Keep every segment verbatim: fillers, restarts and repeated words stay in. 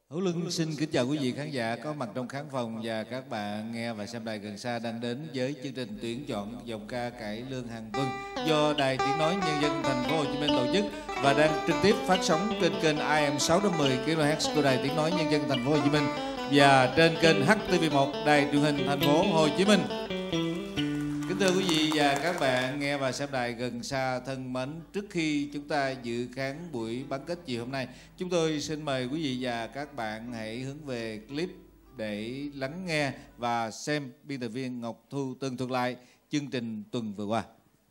Hữu Luân xin kính chào quý vị khán giả có mặt trong khán phòng và các bạn nghe và xem đài gần xa đang đến với chương trình tuyển chọn giọng ca cải lương hàng tuần do Đài Tiếng nói Nhân dân Thành phố Hồ Chí Minh tổ chức và đang trực tiếp phát sóng trên kênh I M sáu trăm mười ki lô héc của Đài Tiếng nói Nhân dân Thành phố Hồ Chí Minh và trên kênh H T V một Đài Truyền hình Thành phố Hồ Chí Minh. Kính thưa quý vị và các bạn nghe và xem đài gần xa thân mến, trước khi chúng ta dự khán buổi bán kết chiều hôm nay, chúng tôi xin mời quý vị và các bạn hãy hướng về clip để lắng nghe và xem biên tập viên Ngọc Thu tường thuật lại chương trình tuần vừa qua.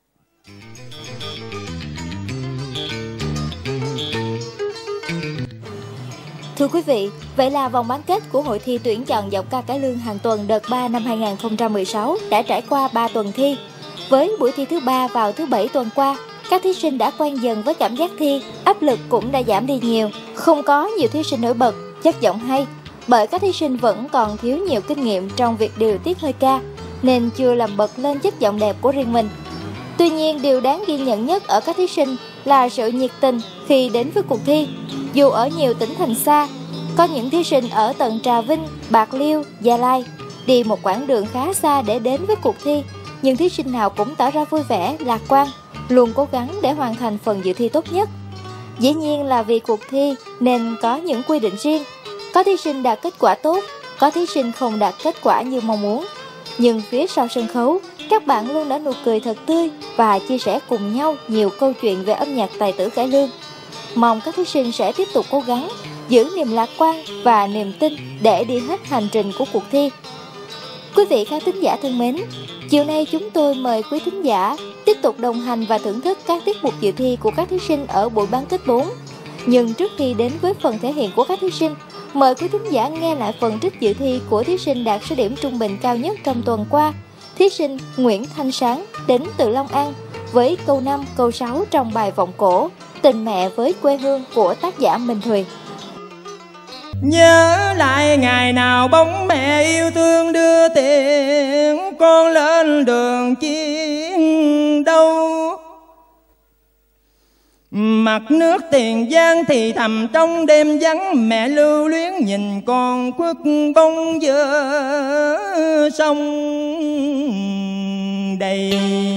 Thưa quý vị, vậy là vòng bán kết của hội thi tuyển chọn giọng ca cải lương hàng tuần đợt ba năm hai nghìn không trăm mười sáu đã trải qua ba tuần thi. Với buổi thi thứ ba vào thứ bảy tuần qua, các thí sinh đã quen dần với cảm giác thi, áp lực cũng đã giảm đi nhiều. Không có nhiều thí sinh nổi bật, chất giọng hay, bởi các thí sinh vẫn còn thiếu nhiều kinh nghiệm trong việc điều tiết hơi ca, nên chưa làm bật lên chất giọng đẹp của riêng mình. Tuy nhiên, điều đáng ghi nhận nhất ở các thí sinh là sự nhiệt tình khi đến với cuộc thi. Dù ở nhiều tỉnh thành xa, có những thí sinh ở tận Trà Vinh, Bạc Liêu, Gia Lai đi một quãng đường khá xa để đến với cuộc thi, nhưng thí sinh nào cũng tỏ ra vui vẻ, lạc quan, luôn cố gắng để hoàn thành phần dự thi tốt nhất. Dĩ nhiên là vì cuộc thi nên có những quy định riêng. Có thí sinh đạt kết quả tốt, có thí sinh không đạt kết quả như mong muốn. Nhưng phía sau sân khấu, các bạn luôn nở nụ cười thật tươi và chia sẻ cùng nhau nhiều câu chuyện về âm nhạc tài tử cải lương. Mong các thí sinh sẽ tiếp tục cố gắng, giữ niềm lạc quan và niềm tin để đi hết hành trình của cuộc thi. Quý vị khán thính giả thân mến, chiều nay chúng tôi mời quý thính giả tiếp tục đồng hành và thưởng thức các tiết mục dự thi của các thí sinh ở buổi bán kết bốn. Nhưng trước khi đến với phần thể hiện của các thí sinh, mời quý thính giả nghe lại phần trích dự thi của thí sinh đạt số điểm trung bình cao nhất trong tuần qua. Thí sinh Nguyễn Thanh Sáng đến từ Long An với câu năm, câu sáu trong bài Vọng Cổ, Tình Mẹ với Quê Hương của tác giả Minh Thùy. Nhớ lại ngày nào bóng mẹ yêu thương đưa tiền con lên đường chiến đấu, mặt nước Tiền Giang thì thầm trong đêm vắng, mẹ lưu luyến nhìn con khuất bóng giữa sông đầy.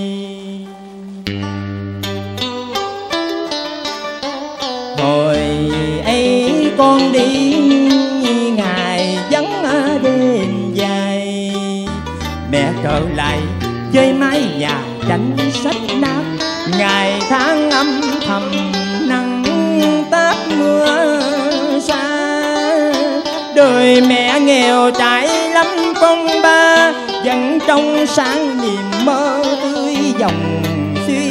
Hồi ấy con đi ngày vắng đêm dài, mẹ trở lại chơi mái nhà tranh sách nát, ngày tháng âm thầm nắng táp mưa xa. Đời mẹ nghèo trải lắm con ba, vẫn trong sáng niềm mơ tươi dòng suy.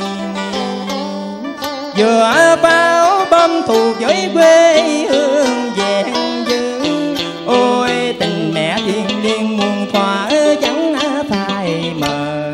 Vừa bao bom thù với quê hương vẹn dư, ôi tình mẹ thiêng liêng muôn thuở chẳng phai mờ.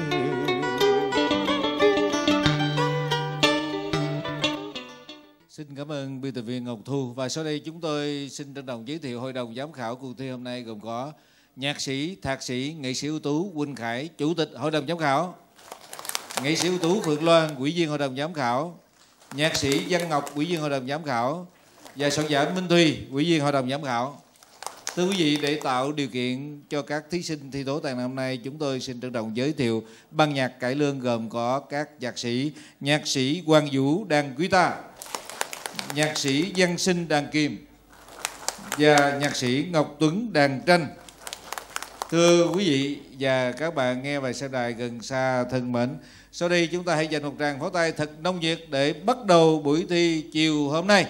Xin cảm ơn biên tập viên Ngọc Thu và sau đây chúng tôi xin trân trọng giới thiệu hội đồng giám khảo cuộc thi hôm nay gồm có nhạc sĩ, thạc sĩ, nghệ sĩ ưu tú Quỳnh Khải, chủ tịch hội đồng giám khảo; nghệ sĩ ưu tú Phượng Loan, ủy viên hội đồng giám khảo; nhạc sĩ Văn Ngọc, ủy viên hội đồng giám khảo; và soạn giả Minh Thùy, ủy viên hội đồng giám khảo. Thưa quý vị, để tạo điều kiện cho các thí sinh thi tố tại ngày hôm nay, chúng tôi xin trân trọng giới thiệu ban nhạc cải lương gồm có các nhạc sĩ: nhạc sĩ Quang Vũ đàn guitar, nhạc sĩ Văn Sinh đàn kim và nhạc sĩ Ngọc Tuấn đàn tranh. Thưa quý vị và các bạn nghe và xem đài gần xa thân mến, sau đây chúng ta hãy dành một tràng pháo tay thật nồng nhiệt để bắt đầu buổi thi chiều hôm nay.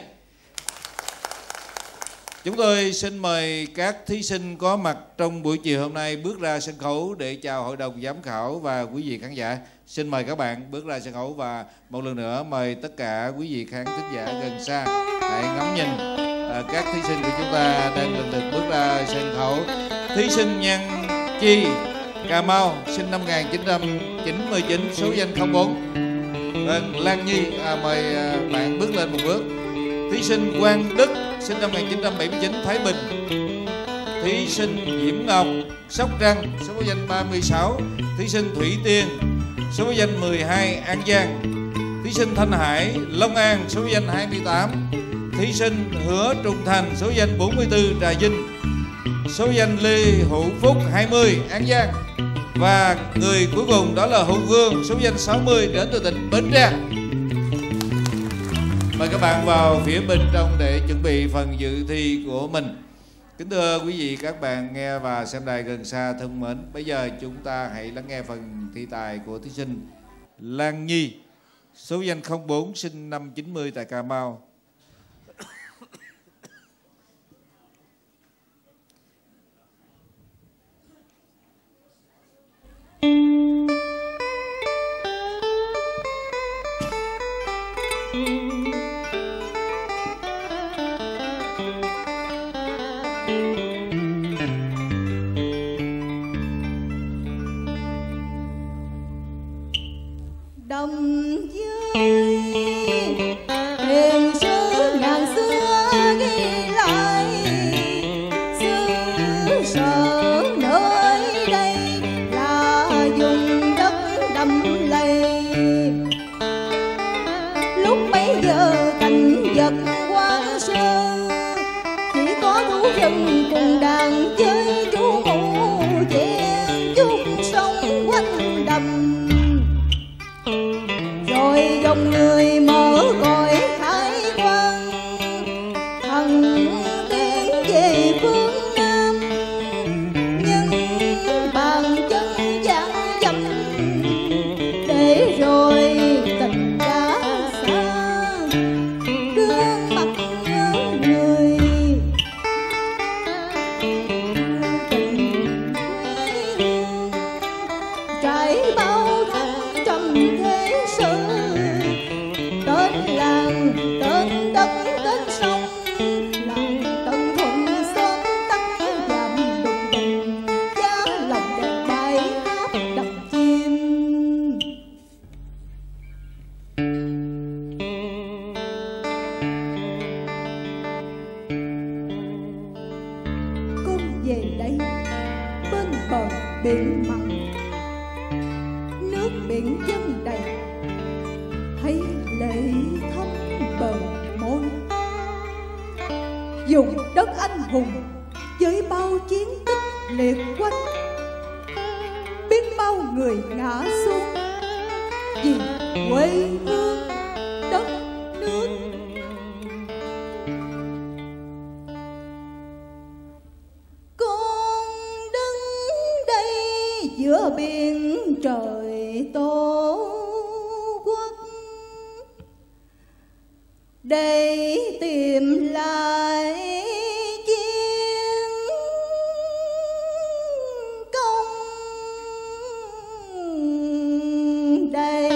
Chúng tôi xin mời các thí sinh có mặt trong buổi chiều hôm nay bước ra sân khấu để chào hội đồng giám khảo và quý vị khán giả. Xin mời các bạn bước ra sân khấu và một lần nữa mời tất cả quý vị khán thính giả gần xa hãy ngắm nhìn à, các thí sinh của chúng ta đang lần lượt bước ra sân khấu. Thí sinh Nhan Chi, Cà Mau, sinh năm một nghìn chín trăm chín mươi chín, số danh không bốn. Vâng, Lan Nhi, à, mời à, bạn bước lên một bước. Thí sinh Quang Đức, sinh năm một nghìn chín trăm bảy mươi chín, Thái Bình. Thí sinh Diễm Ngọc, Sóc Trăng, số danh ba mươi sáu. Thí sinh Thủy Tiên, số danh mười hai, An Giang. Thí sinh Thanh Hải, Long An, số danh hai mươi tám. Thí thí sinh Hứa Trung Thành số danh bốn mươi tư Trà Vinh, số danh Lê Hữu Phúc hai mươi An Giang, và người cuối cùng đó là Hùng Vương số danh sáu mươi đến từ tỉnh Bến Tre. Mời các bạn vào phía bên trong để chuẩn bị phần dự thi của mình. Kính thưa quý vị, các bạn nghe và xem đài gần xa thân mến, bây giờ chúng ta hãy lắng nghe phần thi tài của thí sinh Lan Nhi, số danh không bốn, sinh năm chín mươi tại Cà Mau. Đồng dưới huyền sứ ngàn xưa ghi lại xứ sở nơi đây là vùng đất đầm lầy. Lúc bấy giờ cảnh vật hoang sơ, chỉ có thú rừng cùng đàn chơi trú ngụ về chung sông quanh đầm. Rồi dòng người mở cõi khai quang, thằng tiến về phương Nam, nhưng bàn chân dang dấp để rồi tình đã xa, gương mặt nhớ người tình quê hương trải bao tháng trăm thế sự. Tên làng, tên đất, tên sông, làng Tân Thuận xóm tắc dạm đùng đùng, giá lòng đèn bay hát đầm chim. Con về đây bên bờ biển mặn, nước biển dân đầy, thấy lệ thấm bờ môi. Dùng đất anh hùng với bao chiến tích liệt quanh, biết bao người ngã xuống vì quê hương đất nước. Con đứng đây giữa biển trời Tổ quốc để tìm lại chiến công đầy.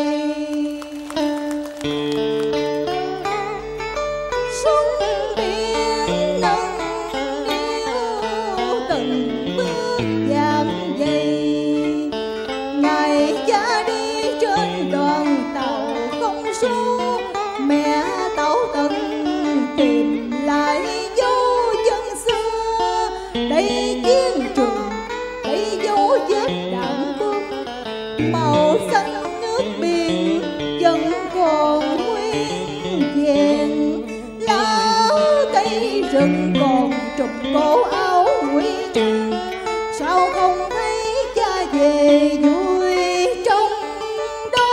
Sông biển nâng niu từng bước dạn dày, ngày cha đi trên đoàn tàu không số, mẹ Tảo Tần tìm lại dấu chân xưa. Đây chiến trường, đây dấu vết đạn bom, màu xanh nước biển vẫn còn nguyên vẹn. Lá cây rừng còn trùm cổ áo ngụy trang, sao không thấy cha về vui trong đó.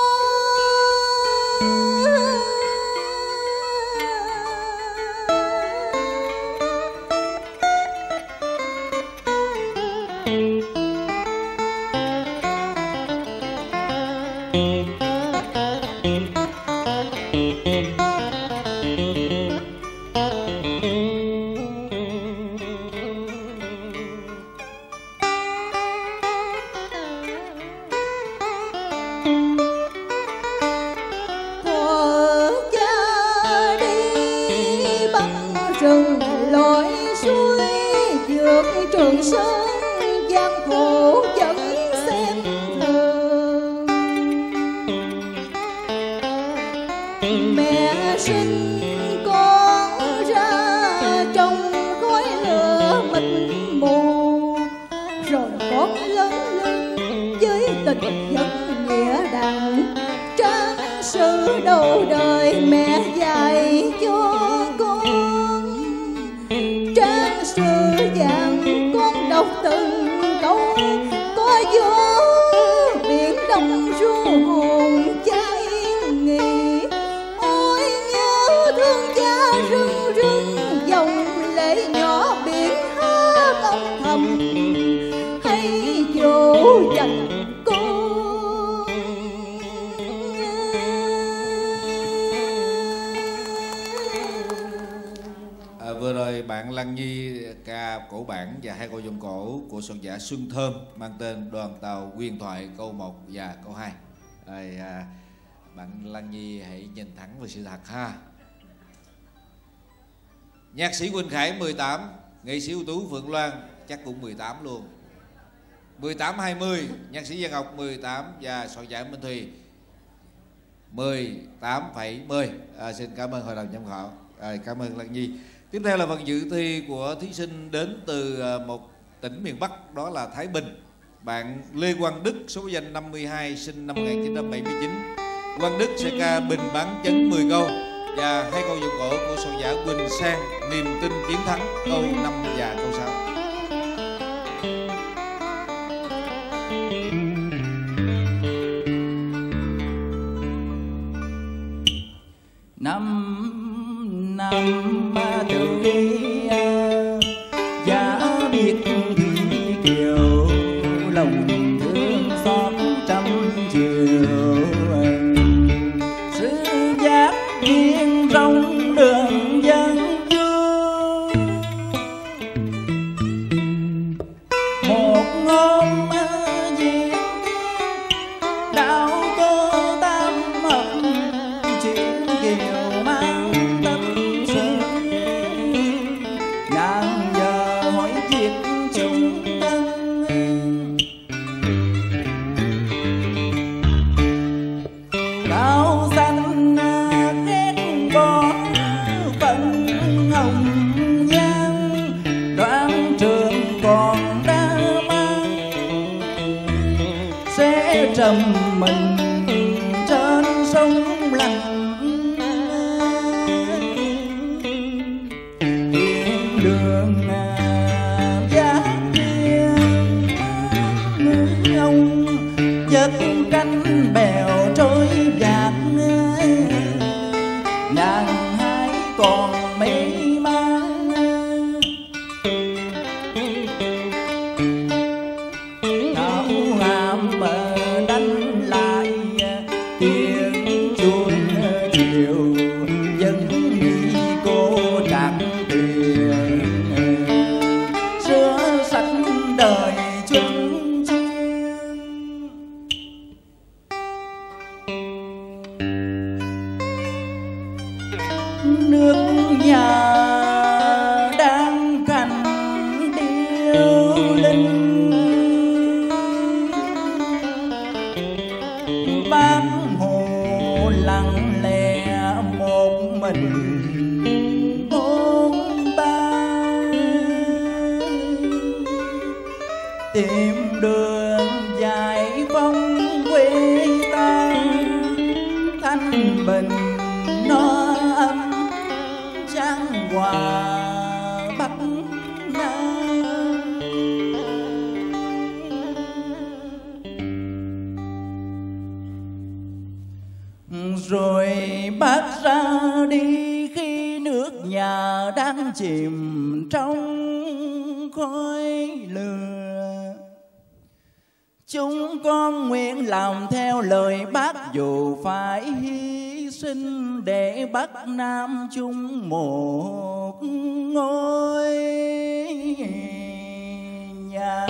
Thuở cha đi băng rừng lội suối, vượt Trường Sơn gian khổ vẫn xem thường. Mẹ sinh con ra trong khói lửa mịt mù, rồi con lớn lên với tình dân nghĩa đàng. Trang sử đầu đời mẹ dạy cho con, bạn Lăng Nhi ca cổ bản và hai câu vọng cổ của soạn giả Xuân Thơm mang tên Đoàn Tàu Huyền Thoại câu một và câu hai. Rồi, à, bạn Lăng Nhi hãy nhìn thẳng vào sự thật ha. Nhạc sĩ Quỳnh Khải mười tám, nghệ sĩ ưu tú Phượng Loan chắc cũng mười tám luôn. mười tám hai mươi, nhạc sĩ Văn Ngọc mười tám và soạn giả Minh Thùy mười tám phẩy mười. À, xin cảm ơn hội đồng giám khảo. À, cảm ơn Lăng Nhi. Tiếp theo là phần dự thi của thí sinh đến từ một tỉnh miền Bắc, đó là Thái Bình. Bạn Lê Quang Đức, số danh năm mươi hai, sinh năm một nghìn chín trăm bảy mươi chín. Quang Đức sẽ ca Bình Bán Chấn mười câu và hai câu vọng cổ của soạn giả Quỳnh Sang, Niềm Tin Chiến Thắng câu năm và câu sáu. Năm năm từ khi giá biết thì kiều, lòng thương xót trăm chiều, sự giác viên trong đường dân du. Một hôm diễn đạo cô tam hợp chuyện kiều mang tâm sự, nàng giờ hỏi việc chúng tân. Cao xanh ghét bỏ phận hồng nhan, đoán trường còn đã mang sẽ trầm mình trên sông lạnh. Thiên đường giá kia người ông giật cánh bèo trôi dạt, nàng hãy còn mê man. Thảo hàm bờ đánh lại tiếng chuông chiều, dân đi cô trạc tiền sửa sạch đời chung chiên. Nước nhà đang cành điêu linh, bác Hồ lặng lẽ một mình ôm ta, tìm đường giải phóng quê ta. Thanh bình nó ấm chan hòa Bắc Nam, rồi bác ra đi khi nước nhà đang chìm trong khói lửa. Chúng con nguyện làm theo lời bác dù phải hy sinh để Bắc Nam chung một ngôi nhà.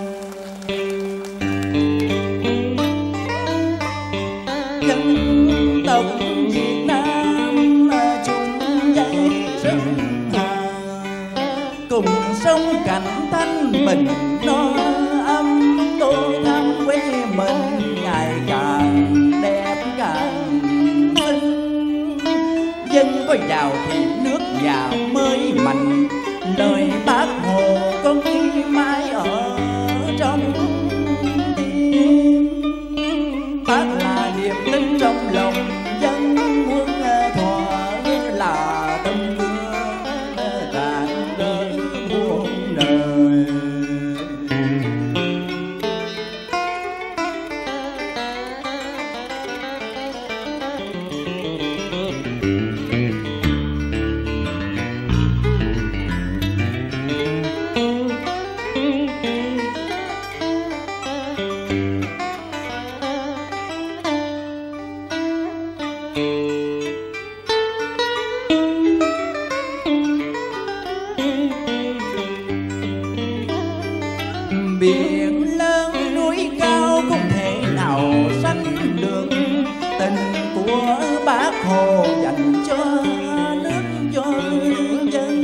Dân tộc Việt Nam chung dây rừng hà, cùng sống cạnh thanh bình no âm, tô thắm quê mình ngày càng đẹp càng xinh. Dân có giàu thì nước nhà mới mạnh, lời bác Hồ con ghi mãi ở trong tim. Bác là niềm tin trong lòng dân muôn thuở, là tâm hương rạng rỡ muôn đời. cho nước cho dân.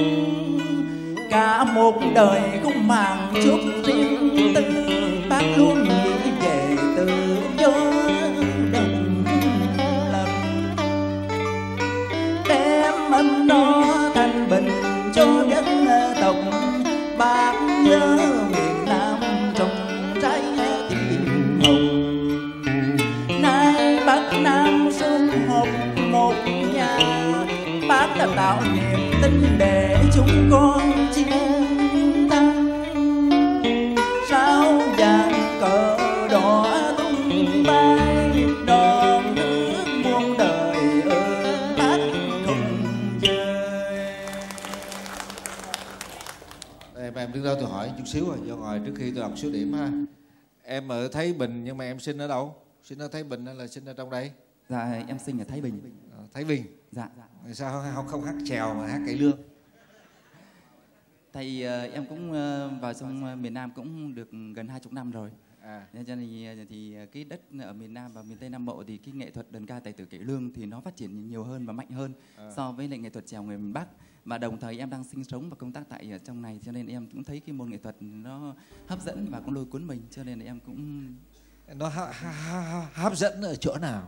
Cả một đời cũng mang chút riêng tư, bác luôn nghĩ về tự do đồng lòng, đem ấm no thanh bình cho dân tộc. Bác nhớ miền Nam trồng trái tim hồng, nay Bắc Nam sum họp một nhà. Bác đã tạo niềm tin để chúng con chiến thắng. Sao vàng cờ đỏ tung bay, đón nước muôn đời ơn bác cùng chơi. Em, em đứng đó tôi hỏi chút xíu rồi, do ngồi trước khi tôi đọc số điểm ha. Em ở Thái Bình nhưng mà em sinh ở đâu? Sinh ở Thái Bình hay là sinh ở trong đây? Dạ em sinh ở Thái Bình. À, Thái Bình. Dạ. Sao không, không hát chèo mà hát cải lương? Thầy uh, em cũng uh, vào trong uh, miền Nam cũng được gần hai chục năm rồi. À. Nên cho nên thì cái đất ở miền Nam và miền Tây Nam Bộ thì cái nghệ thuật đờn ca tài tử cải lương thì nó phát triển nhiều hơn và mạnh hơn à. so với lại nghệ thuật chèo người miền Bắc. Và đồng thời em đang sinh sống và công tác tại ở trong này, cho nên em cũng thấy cái môn nghệ thuật nó hấp dẫn và cũng lôi cuốn mình, cho nên là em cũng nó ha, ha, ha, hấp dẫn ở chỗ nào?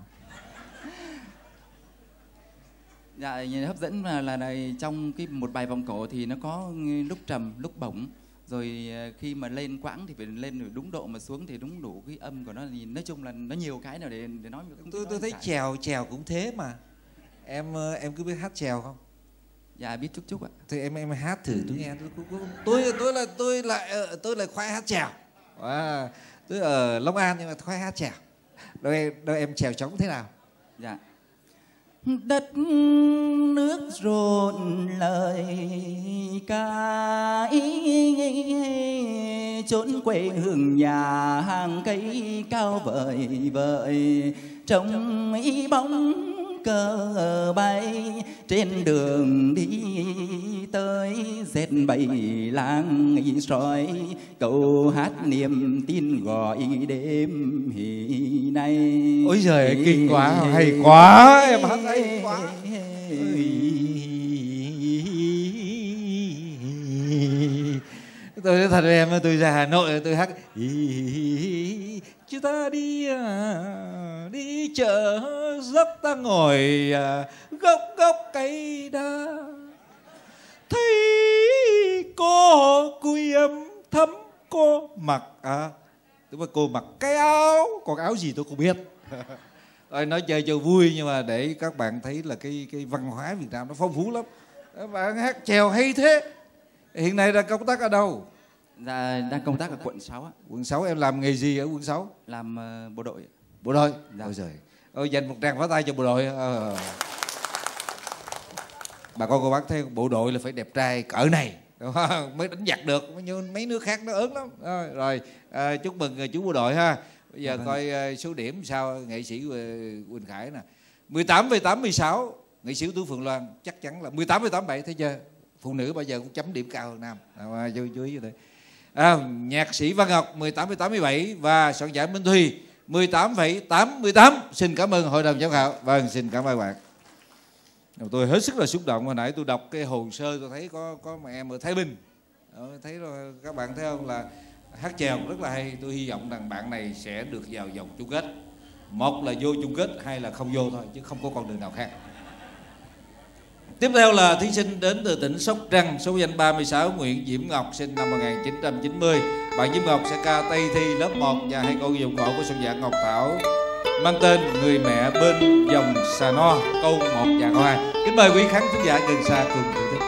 Dạ hấp dẫn là, là, là trong cái một bài vòng cổ thì nó có lúc trầm lúc bổng, rồi khi mà lên quãng thì phải lên đúng độ, mà xuống thì đúng đủ cái âm của nó. Thì nói chung là nó nhiều cái nào để để nói. Tôi tôi thấy chèo chèo cũng thế mà. Em em cứ biết hát chèo không? Dạ biết chút chút ạ. Thì em em hát thử tôi nghe. Tôi tôi, tôi là tôi lại tôi lại khoái hát chèo. À, tôi ở Long An nhưng mà khoái hát chèo. Đâu em đâu em chèo trống thế nào? Dạ. Đất nước rộn lời ca, chốn quê hương nhà hàng cây cao vời vợi, trong ý bóng cờ bay trên đường đi tới, dệt bầy lang soi câu hát niềm tin gọi đêm hỉ này. Ôi giời, kinh quá, hay quá, em hát hay quá. Tôi nói thật với em, tôi ra Hà Nội tôi hát chúng ta đi đi chợ dốc, ta ngồi gốc gốc cây đa, thấy cô cùi ấm thấm, cô mặc à tức là cô mặc cái áo, còn áo gì tôi không biết. Rồi nói chơi cho vui nhưng mà để các bạn thấy là cái cái văn hóa Việt Nam nó phong phú lắm. Các bạn hát chèo hay thế. Hiện nay đang công tác ở đâu? Dạ, đang công tác ở quận sáu ạ. Quận sáu, em làm nghề gì ở quận sáu? Làm uh, bộ đội. Bộ đội? Dạ. Ôi giời. Ôi, dành một tràng pháo tay cho bộ đội. Ờ. Bà con cô bác thấy bộ đội là phải đẹp trai cỡ này mới đánh giặc được, như mấy nước khác nó ớn lắm. Rồi, rồi à, chúc mừng chú bộ đội ha. Bây giờ dạ, coi vâng. số điểm sao nghệ sĩ Quỳnh Khải nè. mười tám phẩy tám mươi sáu, nghệ sĩ ưu tú Phượng Loan chắc chắn là mười tám phẩy tám mươi bảy, thấy chưa? Phụ nữ bao giờ cũng chấm điểm cao hơn nam. À, chú, chú ý vậy. À, nhạc sĩ Văn Ngọc mười tám phẩy tám mươi bảy và soạn giả Minh Thùy mười tám phẩy tám mươi tám. Xin cảm ơn hội đồng giám khảo. Vâng, xin cảm ơn bạn. Tôi hết sức là xúc động, hồi nãy tôi đọc cái hồ sơ tôi thấy có có mà em ở Thái Bình. Đó, thấy rồi, các bạn thấy không, là hát chèo rất là hay. Tôi hy vọng rằng bạn này sẽ được vào vòng chung kết. Một là vô chung kết, hai là không vô thôi, chứ không có con đường nào khác. Tiếp theo là thí sinh đến từ tỉnh Sóc Trăng, số danh ba mươi sáu, Nguyễn Diễm Ngọc, sinh năm một nghìn chín trăm chín mươi. Bạn Diễm Ngọc sẽ ca Tây Thi lớp một và hai câu dòng cổ của soạn giả Ngọc Thảo, mang tên Người mẹ bên dòng Sà No, câu một và câu hai. Kính mời quý khán thính giả gần xa cùng thưởng thức.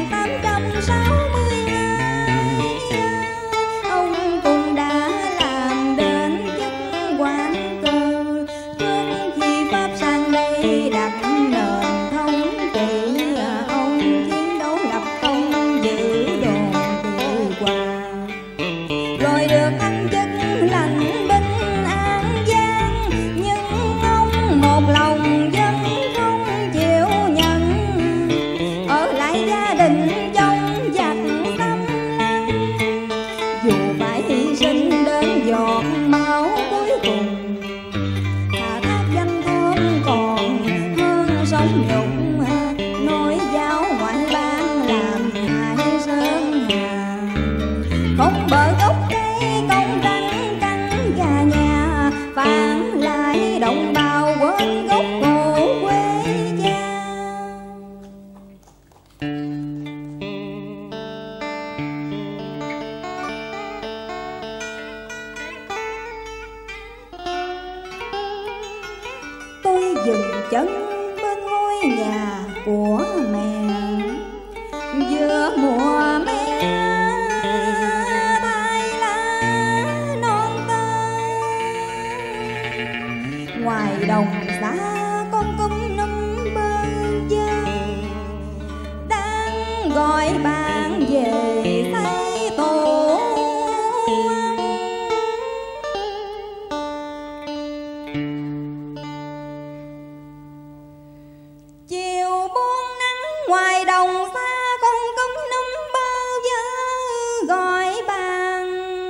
Ông cũng đã làm giọt máu cuối cùng. Thà tháp danh thơm còn hơn sống nhục, nói giáo ngoại bang làm hại sơn hà. Không bờ gốc cây công trắng cắn gà nhà, phản lại đồng bào quên gốc cổ quê cha. Tôi dừng chân bên ngôi nhà của mẹ, giữa mùa mé thay lá non tơ. Ngoài đồng xa con cúm nấm bơ vơ, đang gọi bạn về xây tổ. Chiều buông nắng ngoài đồng xa, con cúm nấm bơ vơ gọi bạn.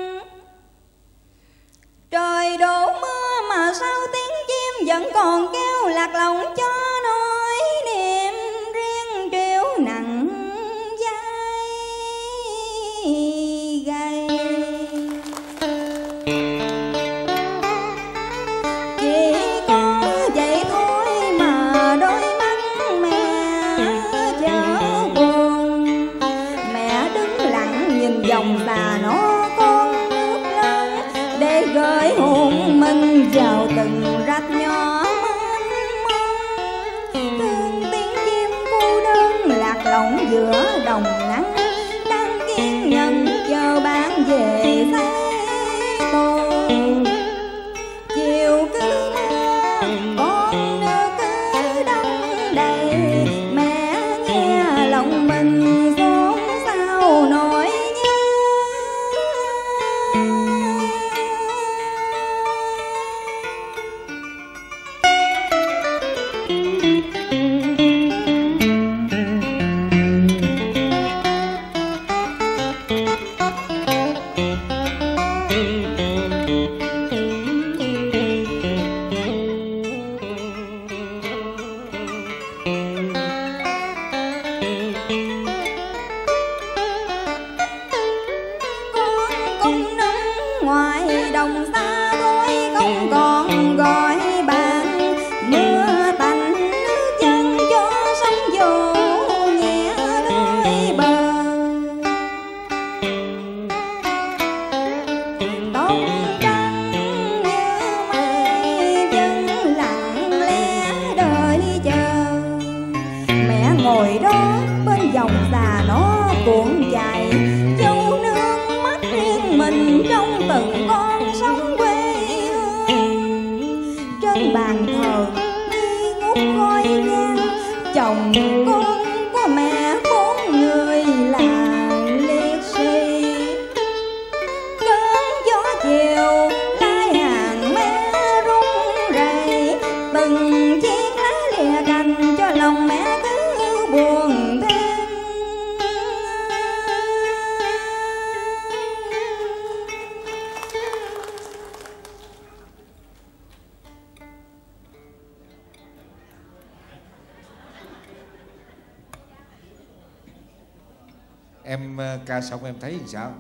Trời đổ mưa mà sao tiếng chim vẫn còn kêu lạc lòng cho nỗi niềm riêng triều nặng vai gầy. Chỉ có vậy thôi mà đôi mắt mẹ chớ buồn. Mẹ đứng lặng nhìn dòng già nó con nước lớn, để gửi hồn mình vào từng rạch nhỏ mênh mông. Thương tiếng chim cô đơn lạc lõng giữa đồng nắng, đang kiên nhẫn chờ bạn về xây tổ. Chiều cứ mưa con nước cứ đông đầy, mẹ nghe lòng mình xốn xao nỗi nhớ. Con cung nấm ngoài đồng xa thôi không còn gọi bạn. Mưa tạnh nước chân cho sóng dỗ nhẹ đôi bờ. Tóc trắng như mây vẫn lặng lẽ đợi chờ. Mẹ ngồi đó bên dòng già nó cuộn chảy, dâu nước mắt riêng mình trong từng con sóng quê hương. Trên bàn thờ nghi ngút khói nhang, chồng con của mẹ bốn người là liệt sĩ. Cơn gió chiều lai hàng mé rung rẩy, từng chiếc lá lìa cành cho lòng mẹ cứ buồn thêm. Em ờ, ca xong em thấy làm sao?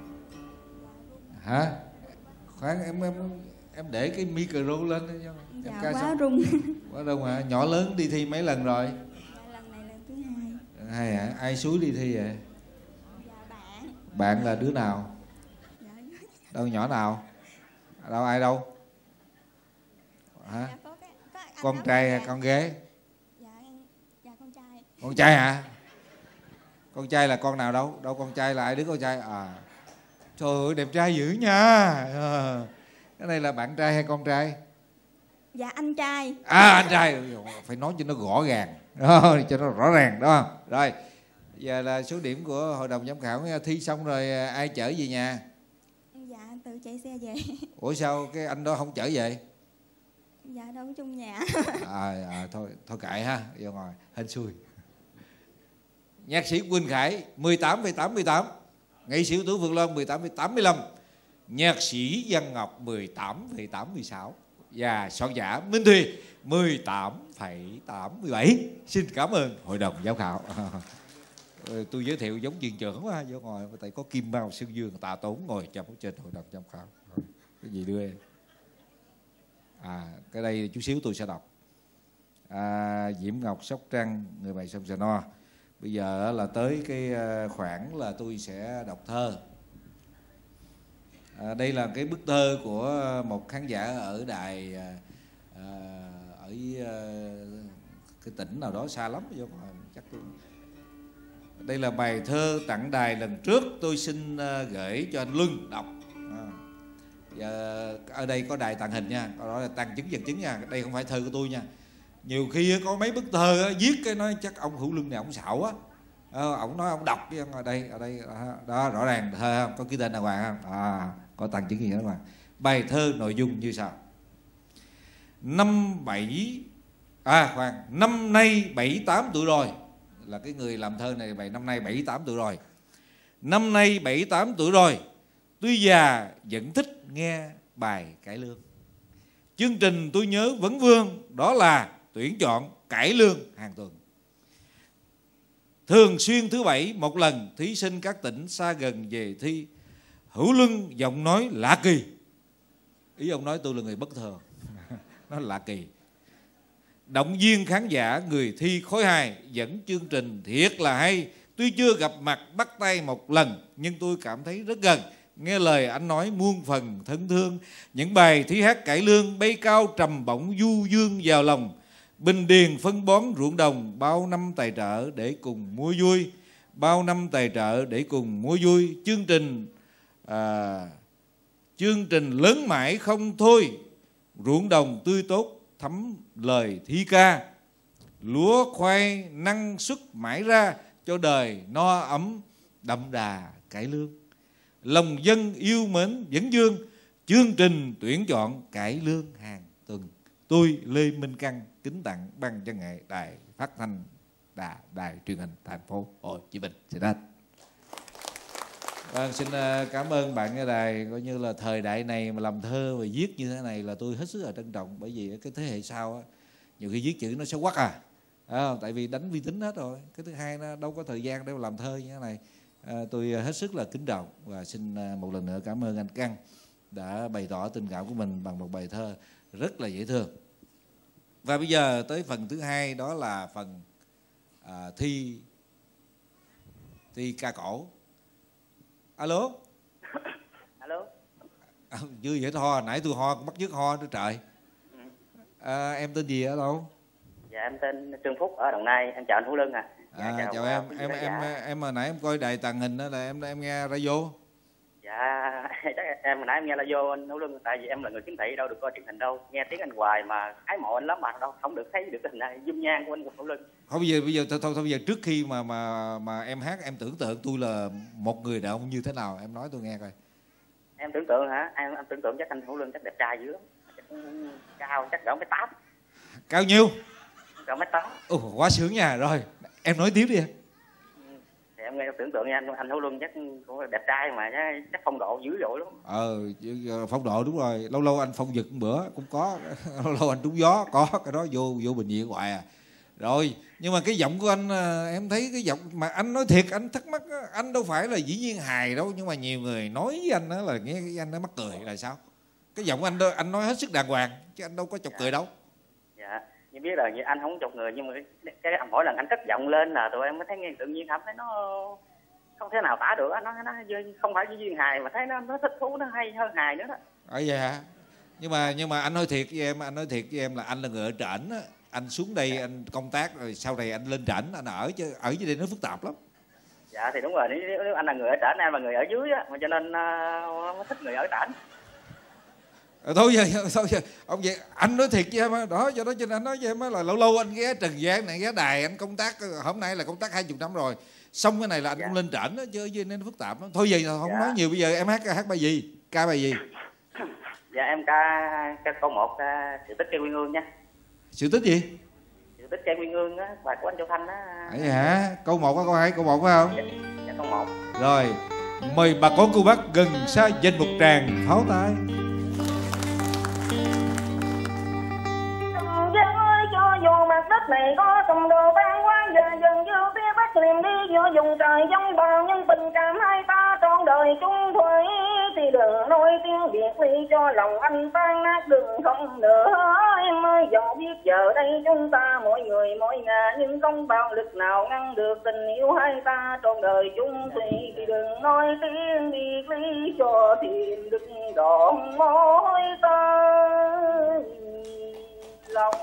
Hả? Khoan em em em để cái micro lên đi cho em Dạ ca quá xong. rung. Quá đông hả? Nhỏ lớn đi thi mấy lần rồi? Lần này lần thứ hai. Lần hai hả? Ai xúi đi thi vậy? Dạ bạn. Bạn là đứa nào? Dạ, Đâu nhỏ nào? Đâu ai đâu? Hả? dạ, có cái, có anh Con đó trai dạ. hay con gái? Dạ, dạ con trai. Con trai hả? Con trai là con nào đâu? Đâu con trai là ai đứa con trai? À, trời ơi đẹp trai dữ nha. À, cái này là bạn trai hay con trai? Dạ anh trai. À anh trai, phải nói cho nó rõ ràng đó, cho nó rõ ràng đó. Rồi giờ là số điểm của hội đồng giám khảo. Thi xong rồi ai chở về nhà? Dạ tự chạy xe về. Ủa sao cái anh đó không chở về? Dạ đâu có chung nhà. À, à thôi thôi kệ ha, vô ngồi hên xui. Nhạc sĩ Quỳnh Khải mười tám phẩy tám mươi tám, nghệ sĩ ưu tú Phượng Loan mười tám phẩy tám mươi lăm, nhạc sĩ Văn Ngọc mười tám phẩy tám mươi sáu và soạn giả Minh Thùy mười tám phẩy tám mươi bảy. Xin cảm ơn hội đồng giám khảo. Tôi giới thiệu giống trường trưởng quá, vô ngồi tại có Kim Mao, Sơn Dương, Tạ Tốn ngồi trong trên hội đồng giám khảo. Cái gì đưa em? À, cái đây chút xíu tôi sẽ đọc. À, Diễm Ngọc, Sóc Trăng, người bài sông Sà No. Bây giờ là tới cái khoảng là tôi sẽ đọc thơ. À, đây là cái bức thơ của một khán giả ở đài à, ở à, cái tỉnh nào đó xa lắm, chắc tôi... Đây là bài thơ tặng đài lần trước tôi xin uh, gửi cho anh Luân đọc. À, và ở đây có đài tàng hình nha, đó là tàng chứng vật chứng nha, đây không phải thơ của tôi nha. Nhiều khi có mấy bức thơ viết cái nói chắc ông Hữu Luân này ông xạo á, à, ông nói ông đọc đi, ở đây ở đây đó rõ ràng thơ không có ký tên đàng hoàng không, à, có tàng chứng gì đó mà. Bài thơ nội dung như sau: năm bảy à khoan năm nay bảy tám tuổi rồi, là cái người làm thơ này bài năm nay bảy tám tuổi rồi. Năm nay bảy tám tuổi rồi, tôi già vẫn thích nghe bài cải lương. Chương trình tôi nhớ vẫn vương, đó là tuyển chọn cải lương hàng tuần. Thường xuyên thứ bảy một lần, thí sinh các tỉnh xa gần về thi. Hữu Luân giọng nói lạ kỳ. Ý ông nói tôi là người bất thường. Nó lạ kỳ. Động viên khán giả người thi khối hai, dẫn chương trình thiệt là hay. Tuy chưa gặp mặt bắt tay một lần, nhưng tôi cảm thấy rất gần. Nghe lời anh nói muôn phần thân thương. Những bài thi hát cải lương bay cao trầm bổng du dương vào lòng. Bình điền phân bón ruộng đồng, bao năm tài trợ để cùng mua vui. Bao năm tài trợ để cùng mua vui. Chương trình à, chương trình lớn mãi không thôi. Ruộng đồng tươi tốt thấm lời thi ca. Lúa khoai năng suất mãi ra, cho đời no ấm đậm đà cải lương. Lòng dân yêu mến vẫn dương, chương trình tuyển chọn cải lương hàng tuần. Tôi Lê Minh Căn kính tặng ban văn nghệ đài phát thanh đà đài truyền hình thành phố Hồ Chí Minh. Xin hết. Vâng, xin cảm ơn bạn ở đài. Coi như là thời đại này mà làm thơ và viết như thế này là tôi hết sức là trân trọng. Bởi vì cái thế hệ sau á, nhiều khi viết chữ nó xấu quắc à, à tại vì đánh vi tính hết rồi. Cái thứ hai nó đâu có thời gian để mà làm thơ như thế này. À, tôi hết sức là kính trọng và xin một lần nữa cảm ơn anh Căn đã bày tỏ tình cảm của mình bằng một bài thơ rất là dễ thương. Và bây giờ tới phần thứ hai, đó là phần à, thi thi ca cổ. Alo. Alo. À, chưa vậy ho, nãy tôi ho bắt chước ho nữa trời. À, em tên gì ở đâu? Dạ em tên Trương Phúc ở Đồng Nai, em chào anh Hữu Luân à. Dạ, à chào, chào em, em em em, em hồi nãy em coi đài tàng hình đó là em em nghe radio. Dạ chắc em hồi nãy em nghe radio anh Hữu Luân, tại vì em là người khiếm thị đâu được coi truyền hình đâu, nghe tiếng anh hoài mà ái mộ anh lắm mà đâu không được thấy được hình này dung nhan của anh Hữu Luân. Không, bây giờ bây giờ thôi thôi, thôi bây giờ trước khi mà mà mà em hát em tưởng tượng tôi là một người đàn ông như thế nào, em nói tôi nghe coi. Em tưởng tượng hả? Em, em tưởng tượng chắc anh Hữu Luân chắc đẹp trai dữ lắm, chắc cao chắc cỡ mét tám. Cao nhiêu? Cỡ mét tám. Ồ, quá sướng nha. Rồi em nói tiếp đi em. Thì em nghe tưởng tượng nha anh, anh Hữu Luân chắc cũng đẹp trai mà chắc phong độ dữ dội lắm. Ờ phong độ đúng rồi, lâu lâu anh phong giật một bữa cũng có, lâu lâu anh trúng gió có, cái đó vô vô bệnh viện hoài à. Rồi nhưng mà cái giọng của anh em thấy cái giọng mà anh nói thiệt, anh thắc mắc đó, anh đâu phải là dĩ nhiên hài đâu, nhưng mà nhiều người nói với anh đó là nghe cái anh nó mắc cười là sao? Cái giọng anh đó, anh nói hết sức đàng hoàng chứ anh đâu có chọc dạ. cười đâu. Dạ như biết là như anh không chọc người, nhưng mà cái, cái mỗi lần anh cất giọng lên là tụi em mới thấy nghe tự nhiên, cảm thấy nó không thể nào tả được, nó nó không phải chỉ duyên hài mà thấy nó nó thích thú, nó hay hơn hài nữa đó. Ở vậy hả? Nhưng mà nhưng mà anh nói thiệt với em, anh nói thiệt với em là anh là người ở trển á, anh xuống đây dạ. anh công tác rồi sau này anh lên trển anh ở chứ ở dưới đây nó phức tạp lắm. Dạ thì đúng rồi, nếu, nếu anh là người ở trển, em là người ở dưới á, mà cho nên uh, thích người ở trển. Thôi giờ thôi giờ ông vậy anh nói thiệt với em á, đó do đó cho nên anh nói với em á là lâu lâu anh ghé Trần Giang này, ghé đài anh công tác, hôm nay là công tác hai chục năm rồi, xong cái này là anh dạ. cũng lên trển á chứ với nên nó phức tạp lắm. Thôi giờ không dạ. nói nhiều, bây giờ em hát hát bài gì, ca bài gì? Dạ em ca ca câu một, ca Sự Tích Cây Quy Ương nha. Sự tích gì? Sự Tích Cây Quy Ương á, bài của anh Châu Thanh á. Vậy hả? Câu một có câu hai, câu một phải không? Dạ, dạ câu một. Rồi Mời bà con cô bác gần xa dành một tràng pháo tay. Cho dù mặt đất này có tùng đồ tan hóa giờ dần vô phía bắc liền đi vô dùng trời giống bờ nhưng tình cảm hai ta trọn đời chung thủy thì đừng nói tiếng biệt ly cho lòng anh tan nát đừng không nữa em ơi dẫu biết giờ đây chúng ta mỗi người mỗi ngả nhưng không bao lực nào ngăn được tình yêu hai ta trọn đời chung thủy thì đừng nói tiếng biệt ly cho tìm đừng đòn môi ta lòng.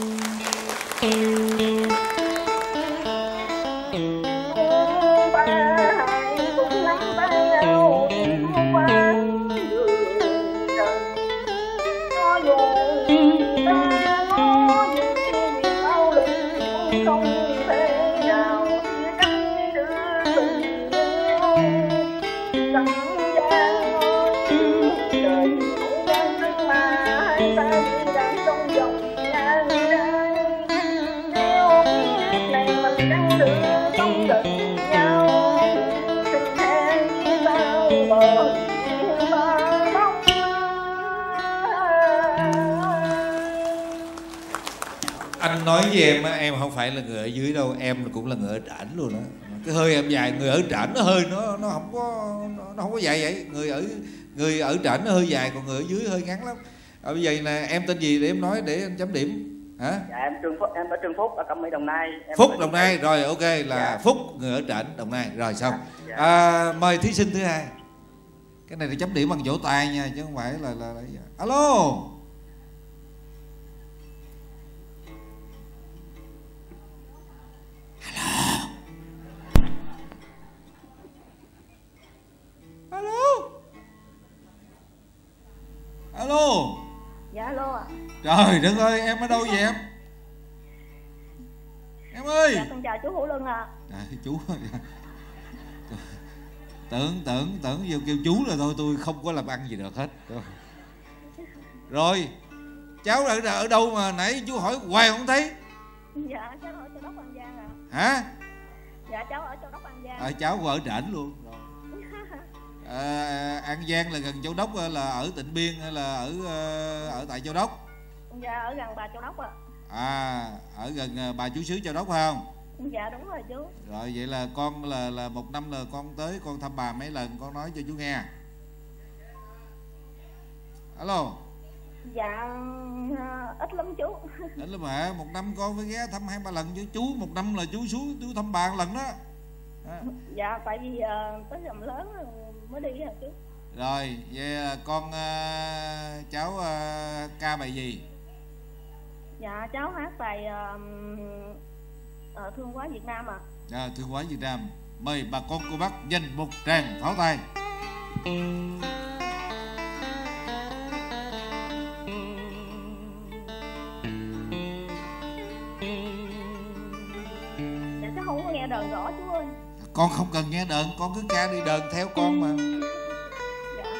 Ba hai cũng nắm tay nhau đi qua đường trần cho dù ta có những đau lực cũng không thể nào chia cắt được tình yêu chẳng gian ôi trời cũng gian sức mà hai ta đi đang trong dòng anh nói với em á, em không phải là người ở dưới đâu, em cũng là người ở trển luôn đó. Cái hơi em dài, người ở trển nó hơi nó nó không có nó không có dài vậy. Người ở người ở trển nó hơi dài, còn người ở dưới hơi ngắn lắm. Ở bây giờ là em tên gì để em nói để anh chấm điểm hả? Dạ em Trương Phúc, em ở Trương Phúc ở Cẩm Mỹ Đồng Nai. Em Phúc Đồng Nai rồi, ok là dạ. Phúc người ở trển Đồng Nai rồi xong. Dạ. À, mời thí sinh thứ hai. Cái này là chấm điểm bằng vỗ tay nha chứ không phải là là, là... alo. Alo. Alo. Dạ alo ạ. Trời đất ơi, em ở đâu vậy em? Em ơi. Dạ con chào chú Hữu Luân ạ. À, chú tưởng tưởng tưởng vô kêu chú là thôi tôi không có làm ăn gì được hết. Rồi cháu ở ở đâu mà nãy chú hỏi hoài không thấy? Dạ cháu ở Châu Đốc An Giang ạ. Hả? Dạ cháu ở Châu Đốc An Giang. À, cháu ở trển luôn. À, An Giang là gần Châu Đốc, là ở Tịnh Biên hay là ở ở tại Châu Đốc? Dạ ở gần Bà Châu Đốc ạ. À, ở gần Bà Chúa Xứ Châu Đốc phải không? Dạ đúng rồi chú. Rồi vậy là con là là một năm là con tới con thăm bà mấy lần, con nói cho chú nghe. Alo. Dạ ít lắm chú. Ít lắm hả? Một năm con phải ghé thăm hai ba lần chứ chú, một năm là chú xuống chú thăm bà một lần đó. À. Dạ tại vì uh, tới dầm lớn mới đi hả chú. Rồi vậy con uh, cháu uh, ca bài gì? Dạ cháu hát bài uh, uh, Thương Quá Việt Nam ạ. À. À, Thương Quá Việt Nam. Mời bà con cô bác dành một tràng pháo tay. Dạ cháu không có nghe đờn rõ chú ơi. Con không cần nghe đờn, con cứ ca đi đờn theo con mà. Dạ.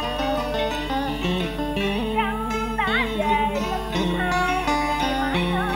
Hãy subscribe cho kênh Ghiền Mì Gõ để không bỏ lỡ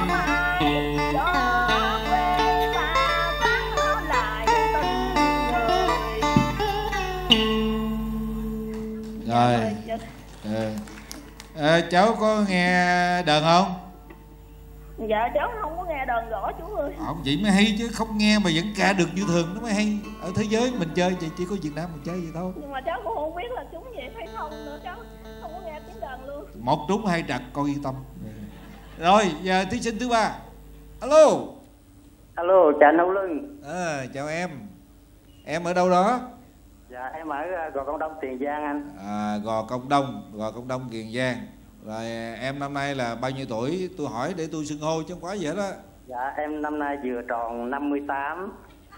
cháu có nghe đờn không? Dạ cháu không có nghe đờn gõ chú ơi. Không, vậy mới hay chứ, không nghe mà vẫn ca được như thường nó mới hay. Ở thế giới mình chơi vậy chỉ có Việt Nam mình chơi vậy thôi. Nhưng mà cháu cũng không biết là trúng vậy hay không nữa, cháu không có nghe tiếng đờn luôn. Một trúng hai trật, con yên tâm. Rồi giờ thí sinh thứ ba. Alo. Alo, chào anh Hữu Lương. À, chào em. Em ở đâu đó? Dạ em ở Gò Công Đông, Tiền Giang anh. À, Gò Công Đông, Gò Công Đông, Tiền Giang. Rồi em năm nay là bao nhiêu tuổi? Tôi hỏi để tôi xưng hô chứ không quá vậy đó. Dạ em năm nay vừa tròn năm mươi tám.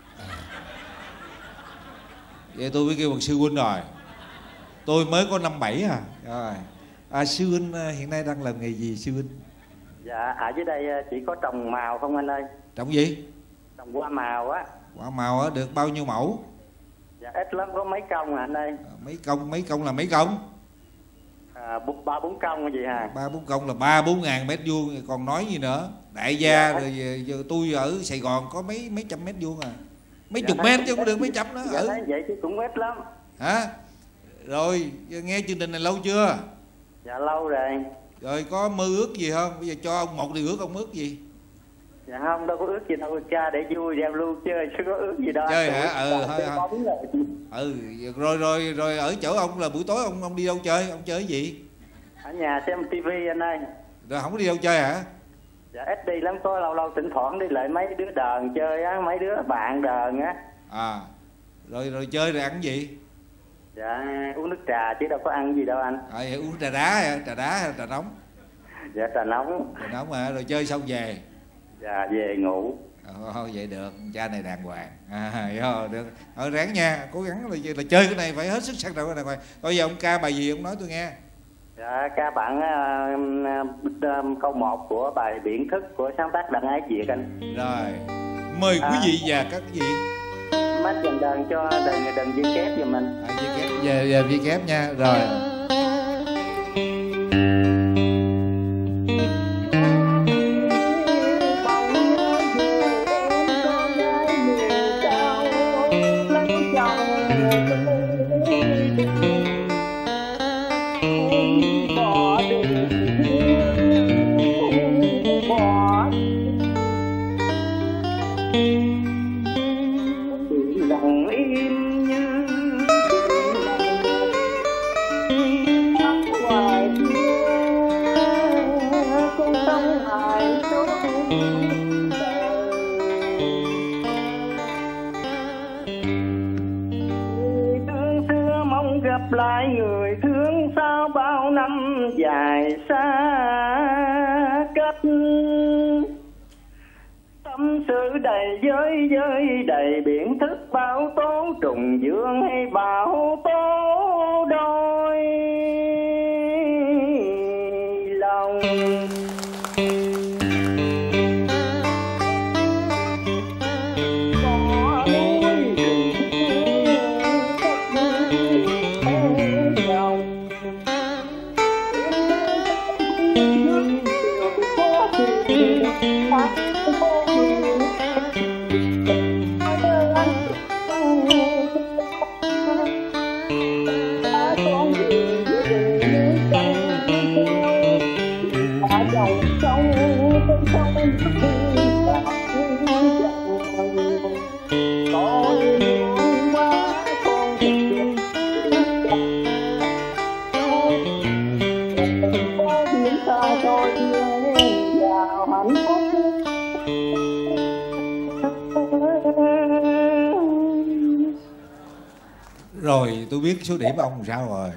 Vậy tôi mới kêu bằng sư huynh rồi. Tôi mới có năm bảy à. Rồi. À, sư huynh hiện nay đang làm nghề gì sư huynh? Dạ ở dưới đây chỉ có trồng màu không anh ơi. Trồng gì? Trồng hoa màu á. Hoa màu á, được bao nhiêu mẫu? Dạ ít lắm, có mấy công à anh ơi. À, mấy công, mấy công là mấy công? À, ba bốn công gì hả? Ba bốn công là ba bốn ngàn mét vuông, còn nói gì nữa? Đại gia dạ, rồi giờ tôi ở Sài Gòn có mấy mấy trăm mét vuông à, mấy dạ, chục mét chứ không được mấy trăm đó. Dạ, ừ. vậy chứ cũng ít lắm. Hả? Rồi nghe chương trình này lâu chưa? Dạ lâu rồi. Rồi có mơ ước gì không? Bây giờ cho ông một điều ước, ông ước gì? Dạ không, đâu có ước gì đâu, cha để vui giao lưu chơi chứ có ước gì đâu. Chơi hả? Ừ thôi thôi. Ừ rồi rồi rồi ở chỗ ông là buổi tối ông ông đi đâu chơi? Ông chơi cái gì? Ở nhà xem tivi anh ơi. Rồi không có đi đâu chơi hả? Dạ ít đi lắm, có lâu lâu thỉnh thoảng đi lại mấy đứa đờn chơi á, mấy đứa bạn đờn á. À rồi rồi chơi rồi ăn gì? Dạ uống nước trà chứ đâu có ăn gì đâu anh. À, uống trà đá hả? Trà đá hay trà nóng? Dạ trà nóng. Trà nóng hả? Rồi chơi xong về? Dạ về ngủ. Ồ, vậy được, cha này đàng hoàng. À, được. Thôi ráng nha, cố gắng là, là chơi cái này phải hết sức sẵn sàng đàng hoàng. Bây giờ ông ca bài gì ông nói tôi nghe. Dạ ca bản uh, uh, câu một của bài Biển Thức của sáng tác Đặng Ái Việt anh. Rồi mời à, quý vị và các vị mắt dần đờn cho đờn đờn dây kép giùm mình. À, dây kép, về về dây kép nha. Rồi lại người thương sau bao năm dài xa cách, tâm sự đầy giới giới đầy biển thức bão tố trùng dương hay bão tố đôi lòng. Rồi tôi biết số điểm ông làm sao rồi.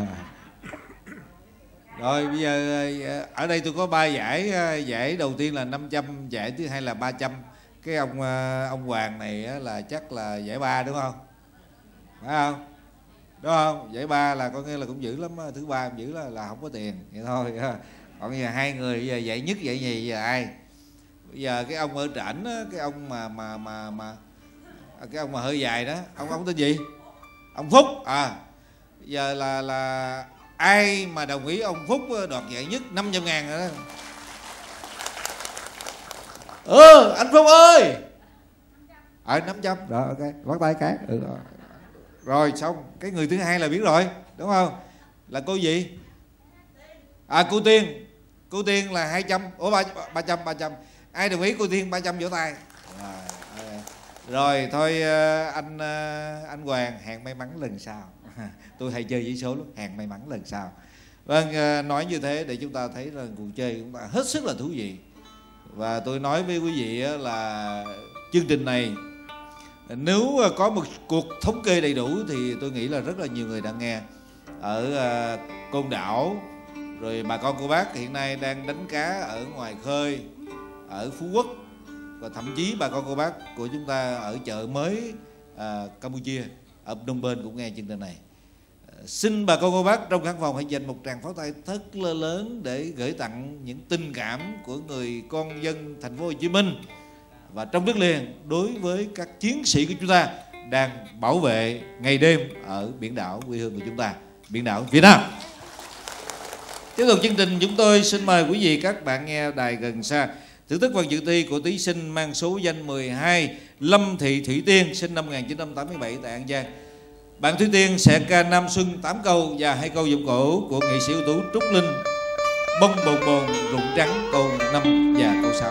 Rồi bây giờ ở đây tôi có ba giải. Giải đầu tiên là năm trăm, giải thứ hai là ba trăm. Cái ông ông Hoàng này là chắc là giải ba đúng không? Phải không? Đúng không? Giải ba là có nghĩa là cũng dữ lắm. Thứ ba cũng dữ là, là không có tiền. Vậy thôi. Còn bây giờ hai người bây giờ giải nhất giải nhì giờ ai? Bây giờ cái ông ở trển á, cái ông mà mà mà mà cái ông mà hơi dài đó, ông ông tên gì? Ông Phúc. À giờ là là ai mà đồng ý ông Phúc đoạt giải nhất năm trăm ngàn rồi đó. Ừ anh Phúc ơi. Ờ năm trăm rồi, ok bắt tay cái. Ừ, rồi. Rồi xong cái người thứ hai là biết rồi đúng không, là cô gì? À cô Tiên, cô Tiên là hai trăm, ủa ba ba trăm ba trăm. Ai đồng ý cô Tiên ba trăm vỗ tay. Rồi, rồi thôi anh anh Hoàng hẹn may mắn lần sau. Tôi hay chơi với số lắm, hẹn may mắn lần sau. Vâng, nói như thế để chúng ta thấy là cuộc chơi của chúng ta hết sức là thú vị. Và tôi nói với quý vị là chương trình này nếu có một cuộc thống kê đầy đủ thì tôi nghĩ là rất là nhiều người đang nghe. Ở Côn Đảo, rồi bà con cô bác hiện nay đang đánh cá ở ngoài khơi, ở Phú Quốc, và thậm chí bà con cô bác của chúng ta ở chợ mới à, Campuchia, ở Phnom Penh cũng nghe chương trình này. Xin bà con cô bác trong khán phòng hãy dành một tràng pháo tay thật là lớn để gửi tặng những tình cảm của người con dân thành phố Hồ Chí Minh và trong đất liền đối với các chiến sĩ của chúng ta đang bảo vệ ngày đêm ở biển đảo quê hương của chúng ta, biển đảo Việt Nam. Tiếp tục chương trình, chúng tôi xin mời quý vị các bạn nghe đài gần xa thưởng thức phần dự thi của thí sinh mang số danh mười hai Lâm Thị Thủy Tiên, sinh năm một nghìn chín trăm tám mươi bảy tại An Giang. Bạn Thủy Tiên sẽ ca Nam Xuân tám câu và hai câu giọng cổ của nghệ sĩ ưu tú Trúc Linh, Bông bồn bồn rụng trắng câu năm và câu sáu.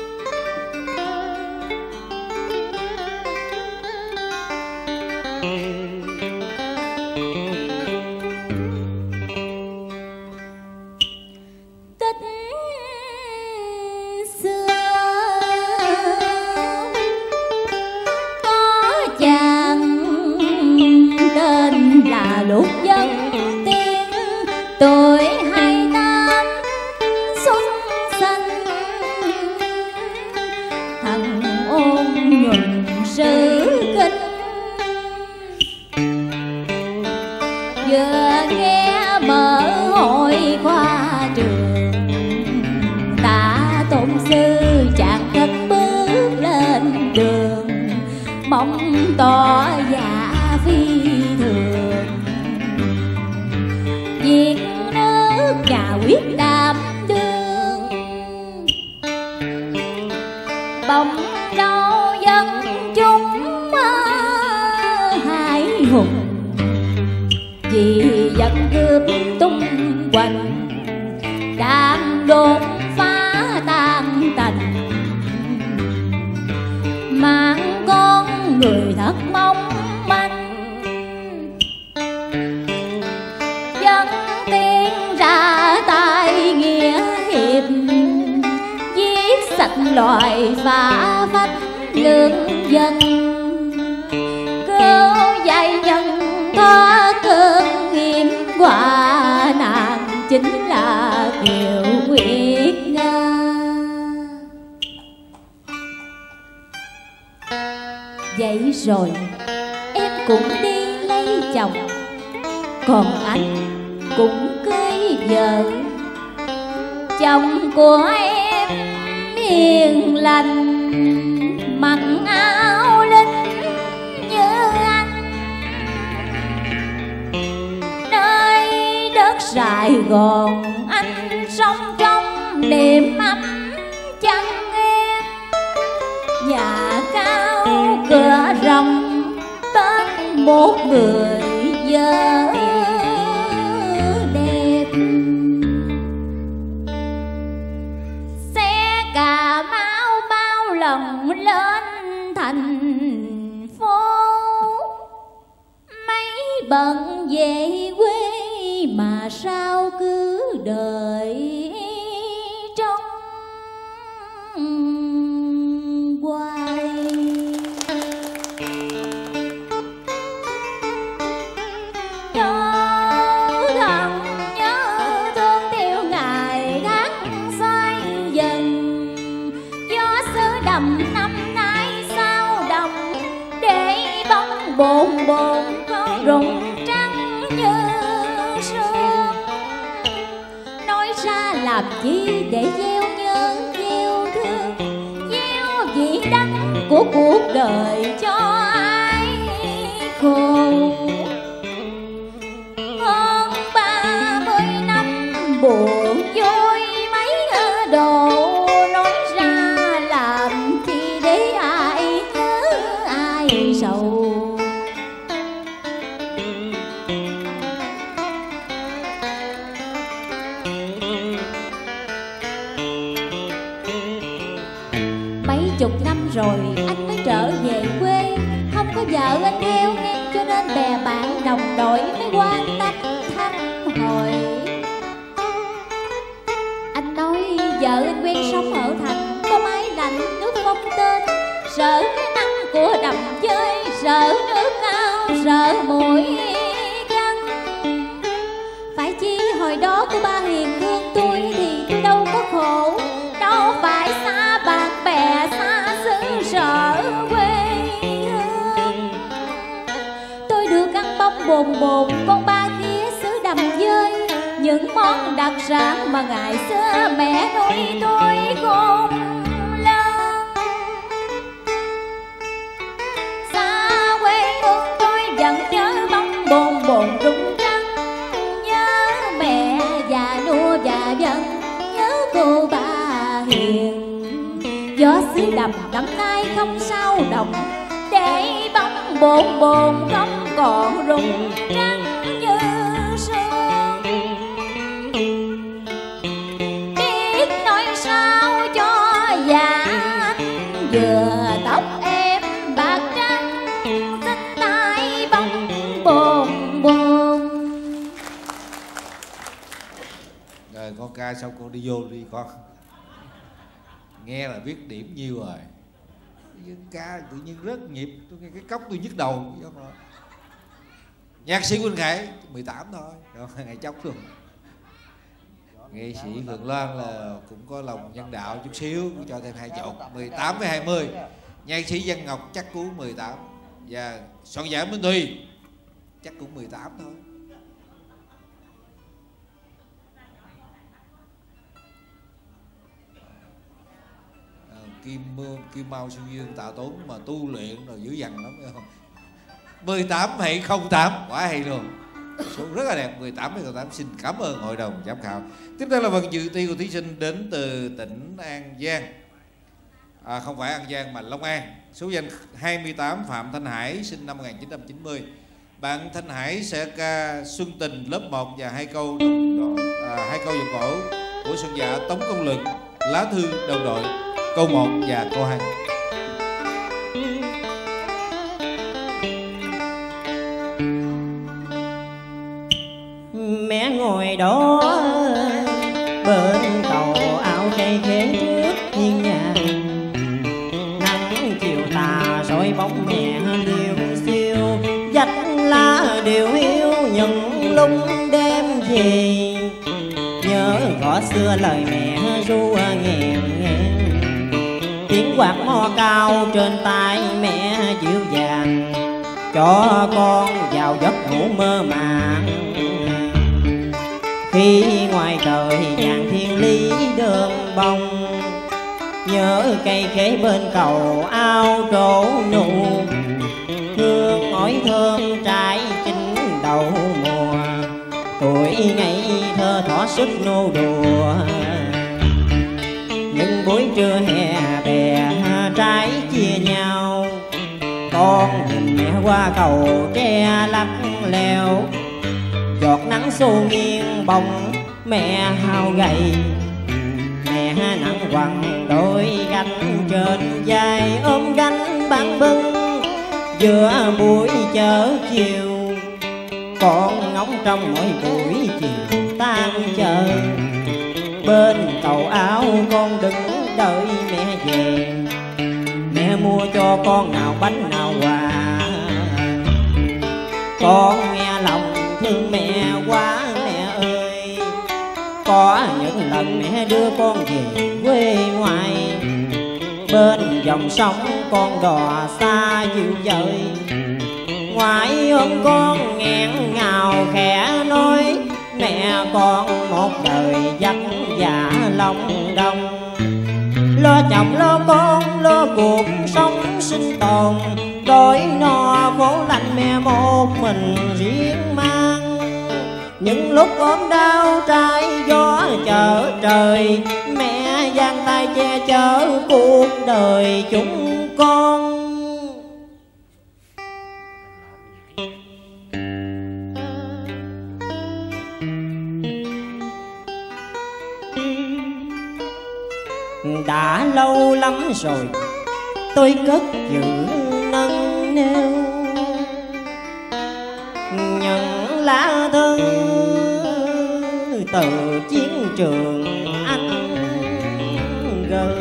Lục dân tiên tuổi hai tám xuân xanh, thằng ôn nhuận sự kinh, vừa nghe mở hội khoa trường, tạ tôn sư chàng cất bước lên đường, mong tỏ dạ phi thường. Việc nước nhà quyết đảm đương, bỗng đâu dân chúng hải hùng, vì dân cướp tung hoành, đang đốt phá tan tành, mang con người thật mong manh. Dân tiên ra tay nghĩa hiệp, giết sạch loài phá phách lương dân, cứu dạy nhân thoát cơn hiểm họa nạn, chính là Kiều Nguyệt Nga. Vậy rồi em cũng đi lấy chồng, còn anh cũng cưới vợ. Chồng của em hiền lành, mặc áo lính như anh, nơi đất Sài Gòn anh sống trong niềm ấm chân em. Nhà cao cửa rộng tên một người vợ đẹp, xe Cà Mau bao lần lên thành phố, mấy bận về quê mà sao cứ đợi trong hoài. Bồn bồn có rụng trắng như sương, nói ra làm chi để gieo nhớ gieo thương, gieo vị đắng của cuộc đời cho ai khổ. Hơn ba mươi năm buồn vui mấy độ, nói ra làm chi để ai nhớ ai sầu. chục năm rồi anh mới trở về quê. Không có vợ anh theo nghe, cho nên bè bạn đồng đội mới quan tâm thăm hỏi. Anh nói vợ anh quen sống ở thành, có máy lạnh nước không tên, sợ cái nắng của đầm chơi, sợ nước ao, sợ mũi cắn. Phải chi hồi đó cô ba hiền thương tôi thì tôi đâu có khổ, đâu phải xa bạn bè xa xứ sở quê hương. Tôi được ăn bông bồn bồn con ba kia xứ đầm dơi, những món đặc sản mà ngày xưa mẹ nuôi tôi khôn lớn. Xa quê hương tôi vẫn nhớ bông bồn bồn rung trắng, nhớ mẹ già nua già dân, nhớ cô ba hiền. Gió xứ đầm năm nay không sao đồng, để bông bồn bồn không còn rung trắng như sương. Biết nói sao cho già anh, vừa tóc em bạc trắng, xinh tai bông bồn bồn. Rồi con ca xong con đi vô đi con. Nghe là biết điểm nhiêu rồi. Dân ca tự nhiên rớt nhịp, tôi nghe cái cốc tôi nhức đầu. Nhạc sĩ Quỳnh Khải mười tám thôi, rồi ngày chốc luôn. Nghệ sĩ Phượng Loan là cũng có lòng nhân đạo chút xíu, cho thêm hai chục, mười tám với hai mươi. Nhạc sĩ Văn Ngọc chắc cú mười tám. Và soạn giả Minh Thùy chắc cũng mười tám thôi. À, Kim Mương, Kim Mao, Xuân Dương, Tạ Tuấn mà tu luyện rồi dữ dằn lắm phải không? mười tám hay không tám, quá hay luôn. Số rất là đẹp, mười tám hay không tám. Xin cảm ơn hội đồng giám khảo. Tiếp theo là phần dự thi của thí sinh đến từ tỉnh An Giang. À, không phải An Giang mà Long An. Số danh hai mươi tám Phạm Thanh Hải, sinh năm một nghìn chín trăm chín mươi. Bạn Thanh Hải sẽ ca Xuân Tình lớp một và hai câu đồng đội, à, hai câu dòng cổ của Xuân Dạ Tống Công Lực, Lá Thư Đồng Đội, câu một và câu hai. Mẹ ngồi đó bên cầu áo cây khế trước hiên nhà, nắng chiều tà soi bóng mẹ liêu xiêu, dách lá điều hiu những lúc đêm về. Nhớ có xưa lời mẹ ru nghẹn nghẹn, tiếng quạt mò cao trên tay mẹ dịu dàng, cho con vào giấc ngủ mơ màng. Khi ngoài trời nhàn thiên lý đơn bông, nhớ cây khế bên cầu ao trổ nụ, hương ngói thơm trái chín đầu mùa, tuổi ngây thơ thỏ sức nô đùa. Những buổi trưa hè bè trái chia nhau, con nhìn mẹ qua cầu tre lắc leo, giọt nắng xô nghiêng bóng mẹ hao gầy. Mẹ nặng quằn đôi gánh trên vai, ôm gánh bán bưng giữa buổi chợ chiều. Con ngóng trong mỗi buổi chiều tan chờ, bên cầu áo con đứng đợi mẹ về. Mẹ mua cho con nào bánh nào quà, con nghe lòng thương mẹ quá mẹ ơi. Có những lần mẹ đưa con về quê ngoại, bên dòng sông con đò xa dịu dời. Ngoại ôm con nghẹn ngào khẽ nói, mẹ con một đời vất vả lòng đông. Lo chồng lo con lo cuộc sống sinh tồn, đói no khổ lạnh mẹ một mình riêng mang. Những lúc ốm đau trái gió chở trời, mẹ giang tay che chở cuộc đời chúng con. Đã lâu lắm rồi tôi cất giữ nâng niu những lá thư từ chiến trường anh gửi.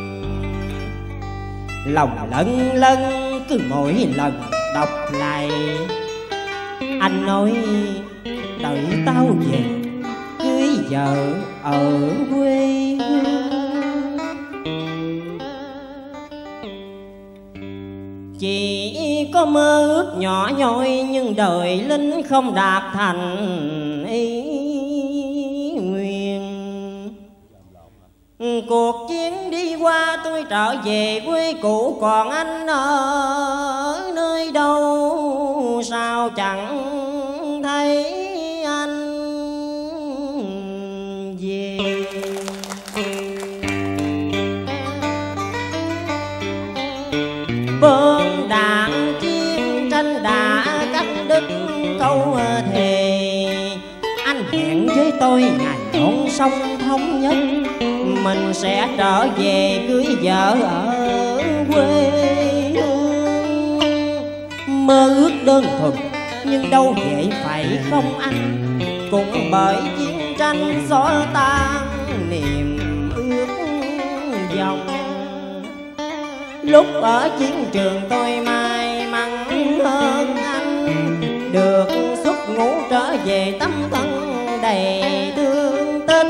Lòng lân lân cứ mỗi lần đọc lại, anh nói đợi tao về cưới vợ ở quê hương. Chỉ có mơ ước nhỏ nhoi nhưng đời lính không đạt thành ý nguyện. Cuộc chiến đi qua tôi trở về quê cũ, còn anh ở nơi đâu sao chẳng thấy anh về. Bom đạn chiến tranh đã cắt đứt câu thề, anh hẹn với tôi ngày hôn sông thống nhất, mình sẽ trở về cưới vợ ở quê hương. Mơ ước đơn thuần nhưng đâu dễ phải không anh, cũng bởi chiến tranh xóa tan niềm ước vọng. Lúc ở chiến trường tôi may mắn hơn anh, được xuất ngũ trở về tấm thân đầy thương tình.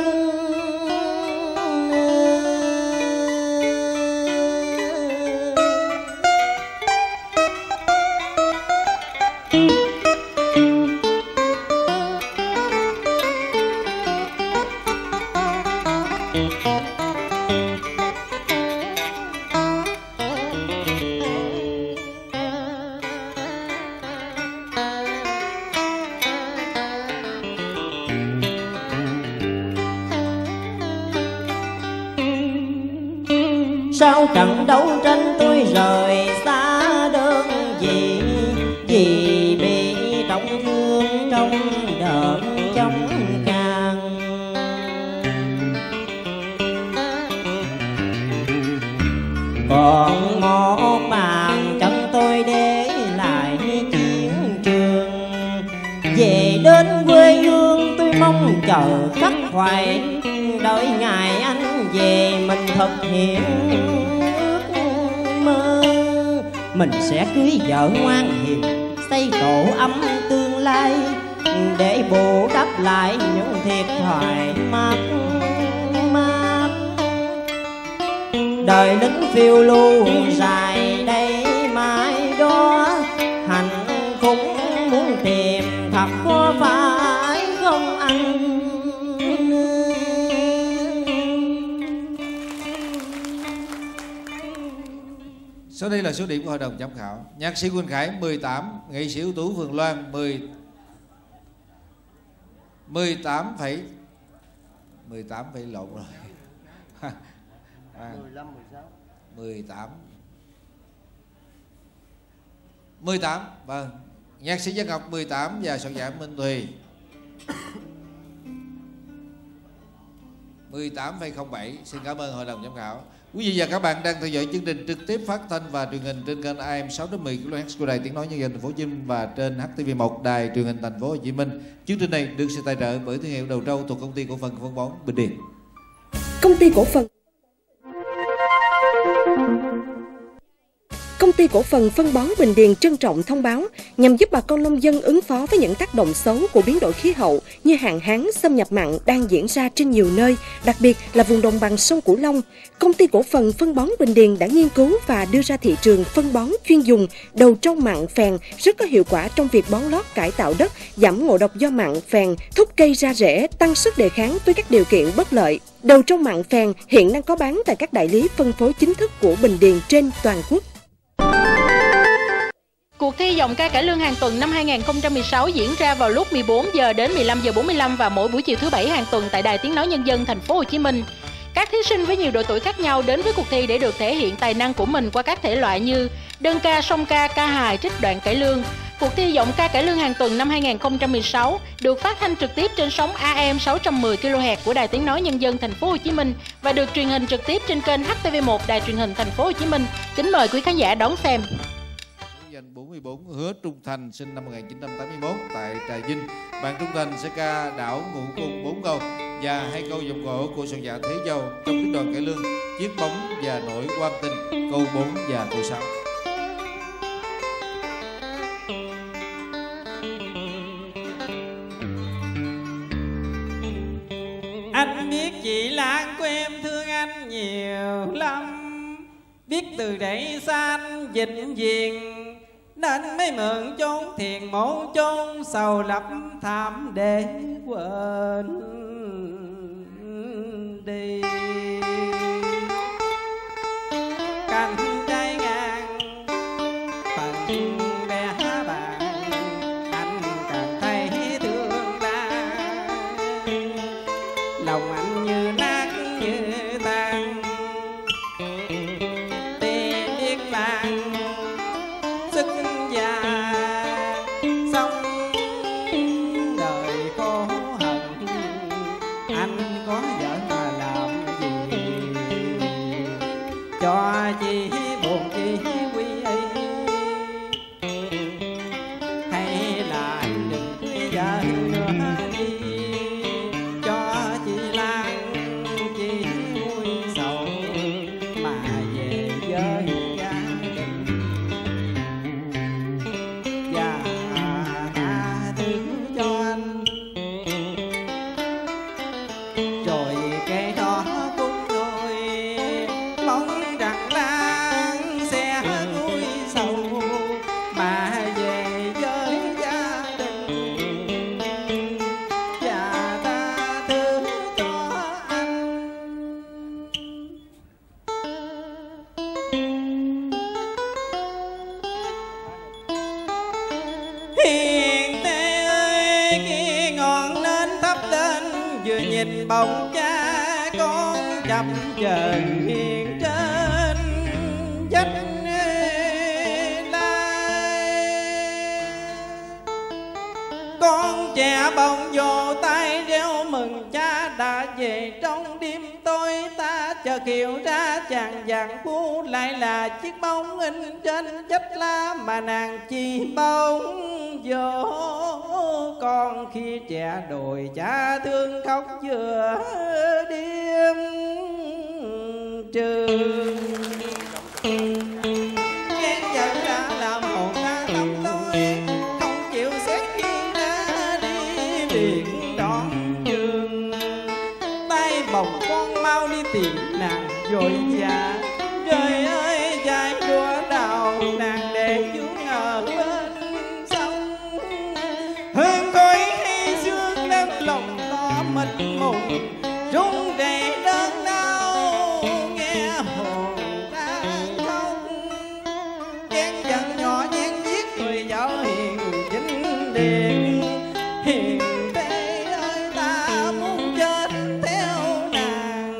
Sau trận đấu tranh tôi rời xa đơn vị, vì bị trọng thương trong đợt chống can. Còn một bàn chân tôi để lại chiến trường, về đến quê hương tôi mong chờ khắc khoải, đợi ngày anh về mình thực hiện ước mơ. Mình sẽ cưới vợ ngoan hiền, xây tổ ấm tương lai, để bù đắp lại những thiệt thòi mất mát. Đời lính phiêu lưu dài đây mãi đó, hạnh phúc muốn tìm thật có phải không anh? Sau đây là số điểm của hội đồng giám khảo. Nhạc sĩ Quỳnh Khải mười tám, nghệ sĩ ưu tú Phương Loan mười mười tám phẩy mười tám phẩy lộn rồi. à, mười lăm, mười sáu, mười tám mười tám, vâng. Nhạc sĩ Dân Ngọc mười tám và soạn giả Minh Thùy mười tám phẩy không bảy. Xin cảm ơn hội đồng giám khảo. Quý vị và các bạn đang theo dõi chương trình trực tiếp phát thanh và truyền hình trên kênh a em sáu mười ki lô héc của Đài Tiếng nói Nhân dân Thành phố Hồ Chí Minh và trên hát tê vê một Đài Truyền hình Thành phố Hồ Chí Minh. Chương trình này được sự tài trợ bởi thương hiệu Đầu Trâu thuộc Công ty Cổ phần Phân bón Bình Điền. Công ty cổ phần Công ty cổ phần phân bón Bình Điền trân trọng thông báo, nhằm giúp bà con nông dân ứng phó với những tác động xấu của biến đổi khí hậu như hạn hán, xâm nhập mặn đang diễn ra trên nhiều nơi, đặc biệt là vùng đồng bằng sông Cửu Long. Công ty cổ phần phân bón Bình Điền đã nghiên cứu và đưa ra thị trường phân bón chuyên dùng đầu trâu mặn phèn rất có hiệu quả trong việc bón lót cải tạo đất, giảm ngộ độc do mặn phèn, thúc cây ra rễ, tăng sức đề kháng với các điều kiện bất lợi. Đầu trâu mặn phèn hiện đang có bán tại các đại lý phân phối chính thức của Bình Điền trên toàn quốc. Cuộc thi giọng ca cải lương hàng tuần năm hai nghìn không trăm mười sáu diễn ra vào lúc mười bốn giờ đến mười lăm giờ bốn mươi lăm và mỗi buổi chiều thứ bảy hàng tuần tại Đài Tiếng nói Nhân dân Thành phố Hồ Chí Minh. Các thí sinh với nhiều độ tuổi khác nhau đến với cuộc thi để được thể hiện tài năng của mình qua các thể loại như đơn ca, song ca, ca hài, trích đoạn cải lương. Cuộc thi giọng ca cải lương hàng tuần năm hai nghìn không trăm mười sáu được phát thanh trực tiếp trên sóng A M sáu trăm mười ki lô héc của Đài Tiếng nói Nhân dân Thành phố Hồ Chí Minh và được truyền hình trực tiếp trên kênh H T V một Đài Truyền hình Thành phố Hồ Chí Minh. Kính mời quý khán giả đón xem. Danh bốn mươi bốn Hứa Trung Thành sinh năm một nghìn chín trăm tám mươi mốt tại Trà Vinh. Bạn Trung Thành sẽ ca đảo Ngũ Cung bốn câu và hai câu giọng cổ của soạn giả Thế Dâu trong tiết đoàn cải lương Chiếc Bóng và Nỗi Quan Tình câu bốn và câu sáu. Anh biết chị Lan của em thương anh nhiều lắm, biết từ để xa anh vĩnh viễn, nên mới mượn chốn thiền mổ chốn sầu lập thảm để quên đi. Cành trái ngang phần bé bạn, anh càng thấy thương ta, lòng anh như nát như tan. Tìm biết lan sức già sống đời khổ hận, anh có vợ mà làm gì cho chị buồn chị quý ấy, hay là đừng cưới vợ nữa đi cho chị Lan chị vui sầu mà về với gia đình và tha thứ cho anh. Rồi cái đó cũng thôi, mong rằng Lan sẽ vui sầu mà về với gia đình và tha thứ cho anh. Hiền Tê ơi, khi ngọn nến thắp lên, vừa nhìn bóng cha con chập chờn hiền trên vách lai. Con trẻ bồng vô tay đeo mừng cha đã về trong đêm tối, ta chợt hiểu ra chàng vàng phú lại là chiếc bóng in trên vách lá mà nàng chi bóng vô con khi trẻ đồi cha thương khóc vừa đêm trường. Ghen giận đã làm hồn ta tâm tối, không chịu xét khi đã đi biển đón trường. Tay bồng con mau đi tìm nàng vội vã, trời ơi dài đua đào nàng để xuống ở bên sông. Hương khói hay sương lên lòng to mịt mùng, rung rẩy đớn đau nghe hồn ta khóc. Ghen giận nhỏ nhen giết người vợ hiền chính điện. Hiền Tê ơi, ta muốn chết theo nàng.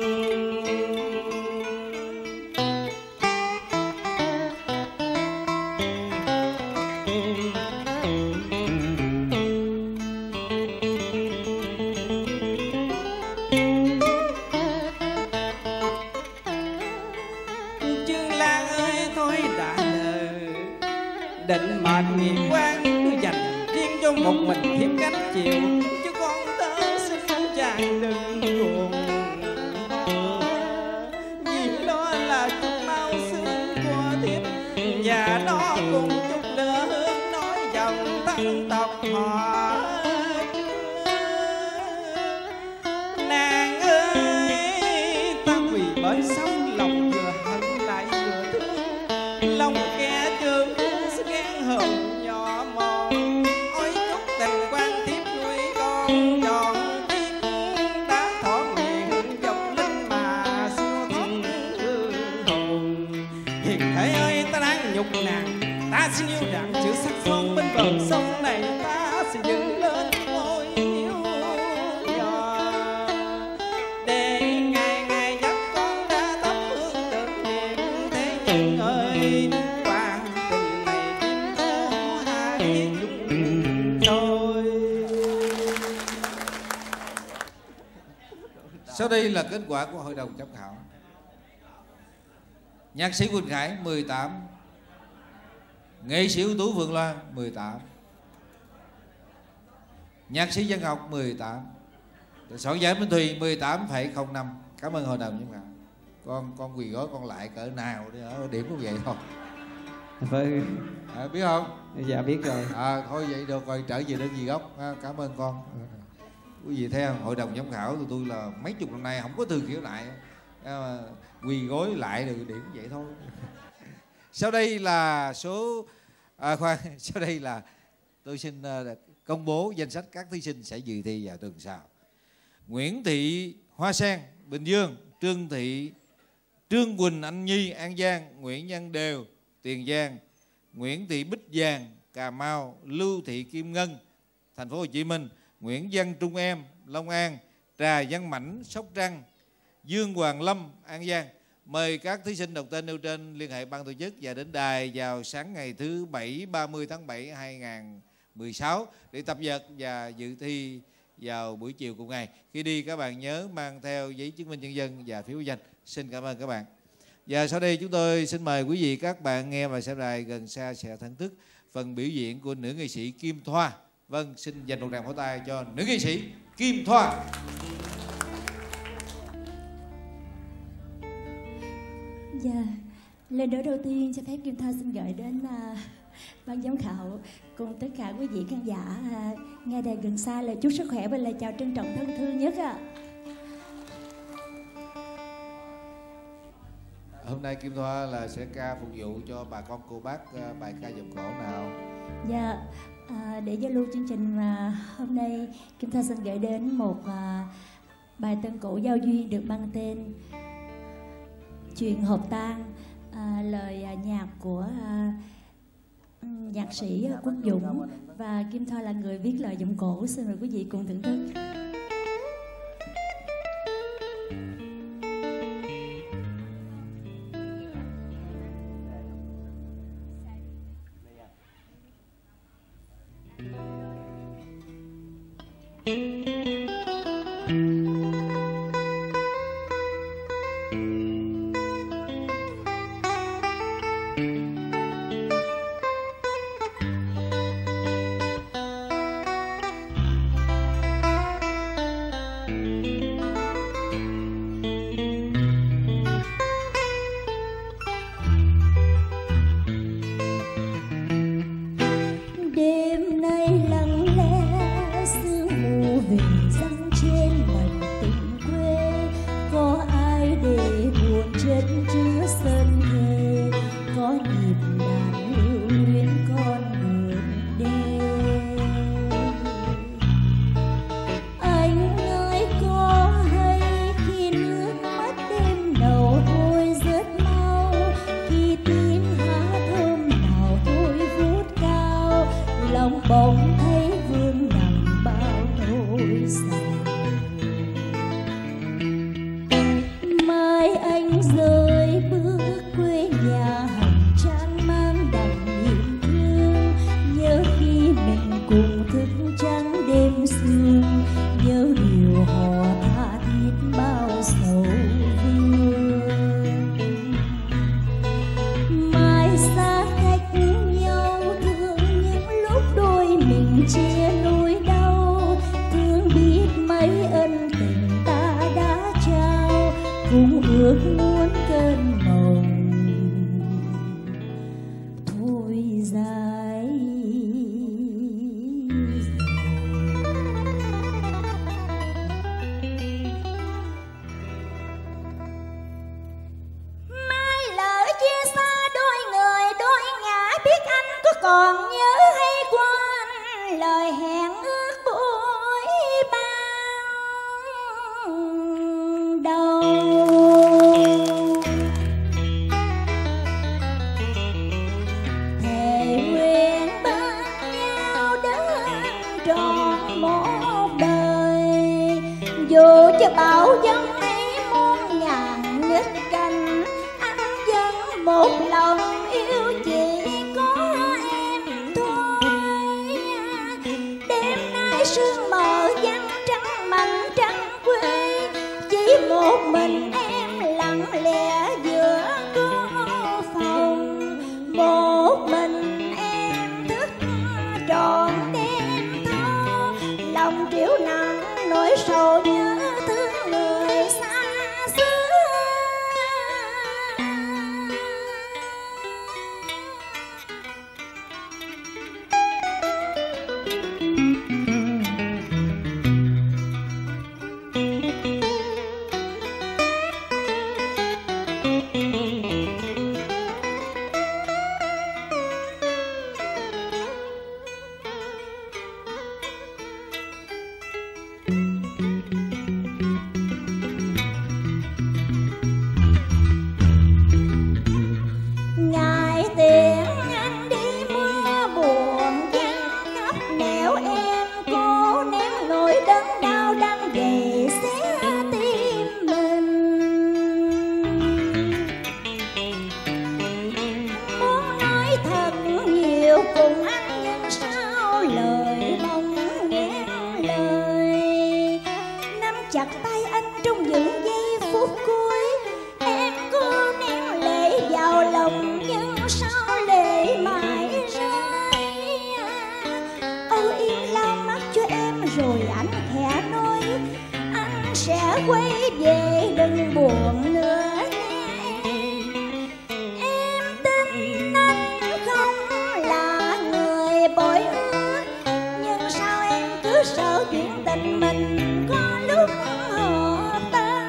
Chứ Lan ơi thôi đã lời, định mệt nghiệp quan cứ dành riêng cho một mình thiếp gánh chịu, chứ con tớ xin chàng đừng buồn. Vì đó là chút mau xương của thiếp và nó cùng chút lửa hương nói dòng thân tộc họ. Nàng ơi, ta quỳ bởi sông lòng vừa hận lại vừa thương, lòng kẻ trường sức ghen hờn nhỏ mòn. Ôi chúc tình quan thiếp nuôi con tròn tiết, đã thỏ nguyện dòng linh mà xưa thân hương hồn. Hiền Thế ơi, ta đang nhục nàng, ta xin yêu rằng chữ sắc son bên bờ sông này, ta sẽ dựng lên ngôi hiếu nhỏ để ngày ngày dắt con ra thắp hương tưởng niệm thế nhân ơi. Quan tình này kim thố hai Sau đây là kết quả của hội đồng giám khảo. Nhạc sĩ Quỳnh Khải mười tám, nghệ sĩ ưu tú Phượng Loan mười tám, nhạc sĩ Văn Ngọc mười tám, soạn giả Minh Thùy mười tám phẩy không năm. Cảm ơn hội đồng giám khảo. Con con quỳ gối con lại cỡ nào đi ở điểm cũng vậy thôi. Vâng. À, biết không? Dạ biết rồi. À, thôi vậy được rồi, trở về đơn vị gốc. À, cảm ơn con. Quý vị thấy không? Hội đồng giám khảo tụi tôi là mấy chục năm nay không có từ kiểu lại. À, quỳ gối lại được điểm vậy thôi. Sau đây là số à, khoan, sau đây là tôi xin uh, công bố danh sách các thí sinh sẽ dự thi vào tuần sau. Nguyễn Thị Hoa Sen Bình Dương, Trương Thị Trương Quỳnh Anh Nhi An Giang, Nguyễn Văn Đều Tiền Giang, Nguyễn Thị Bích Giang Cà Mau, Lưu Thị Kim Ngân Thành phố Hồ Chí Minh, Nguyễn Văn Trung Em Long An, Trà Văn Mảnh Sóc Trăng, Dương Hoàng Lâm An Giang. Mời các thí sinh đọc tên nêu trên liên hệ ban tổ chức và đến đài vào sáng ngày thứ Bảy ba mươi tháng bảy năm hai nghìn không trăm mười sáu để tập dượt và dự thi vào buổi chiều cùng ngày. Khi đi các bạn nhớ mang theo giấy chứng minh nhân dân và phiếu danh. Xin cảm ơn các bạn. Và sau đây chúng tôi xin mời quý vị các bạn nghe và xem đài gần xa sẽ thưởng thức phần biểu diễn của nữ nghệ sĩ Kim Thoa. Vâng, xin dành một tràng pháo tay cho nữ nghệ sĩ Kim Thoa. Dạ, lần đỡ đầu tiên cho phép Kim Thoa xin gửi đến uh, ban giám khảo cùng tất cả quý vị khán giả uh, nghe đài gần xa lời chúc sức khỏe và lời chào trân trọng thân thương nhất ạ. À. Hôm nay Kim Thoa là sẽ ca phục vụ cho bà con cô bác uh, bài ca dòng cổ nào? Dạ, à, để giao lưu chương trình mà hôm nay Kim Thoa xin gửi đến một uh, bài tân cổ giao duyên được mang tên Chuyện Hợp Tang, à, lời à, nhạc của à, nhạc sĩ Quốc Dũng và Kim Thoa là người viết lời giọng cổ. Xin mời quý vị cùng thưởng thức. Để lòng nhưng sao lệ mãi rơi. Âu Yên lau mắt cho em rồi anh khẽ nói anh sẽ quay về đừng buồn nữa. Em tin anh không là người bội ước, nhưng sao em cứ sợ chuyện tình mình có lúc hợp tan.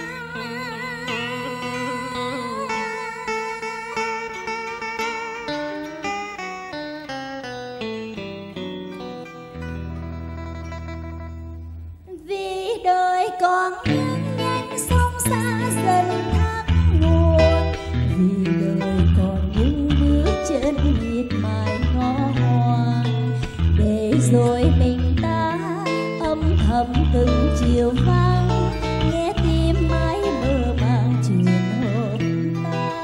Vì đời còn nhanh nhanh sông xa dần thác nguồn, vì đời còn những bước chân miệt mài ngõ hoang, để rồi mình ta âm thầm từng chiều vắng nghe tim mãi mơ màng chuyện hôm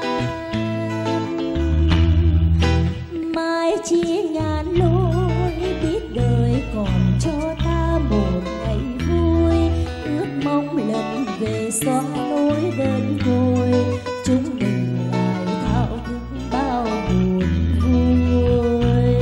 nay. Mai chia ngàn lối biết đời còn cho ta một ngày vui, ước mong lần về xóa nỗi đơn côi, chúng mình lại thao thức bao buồn vui.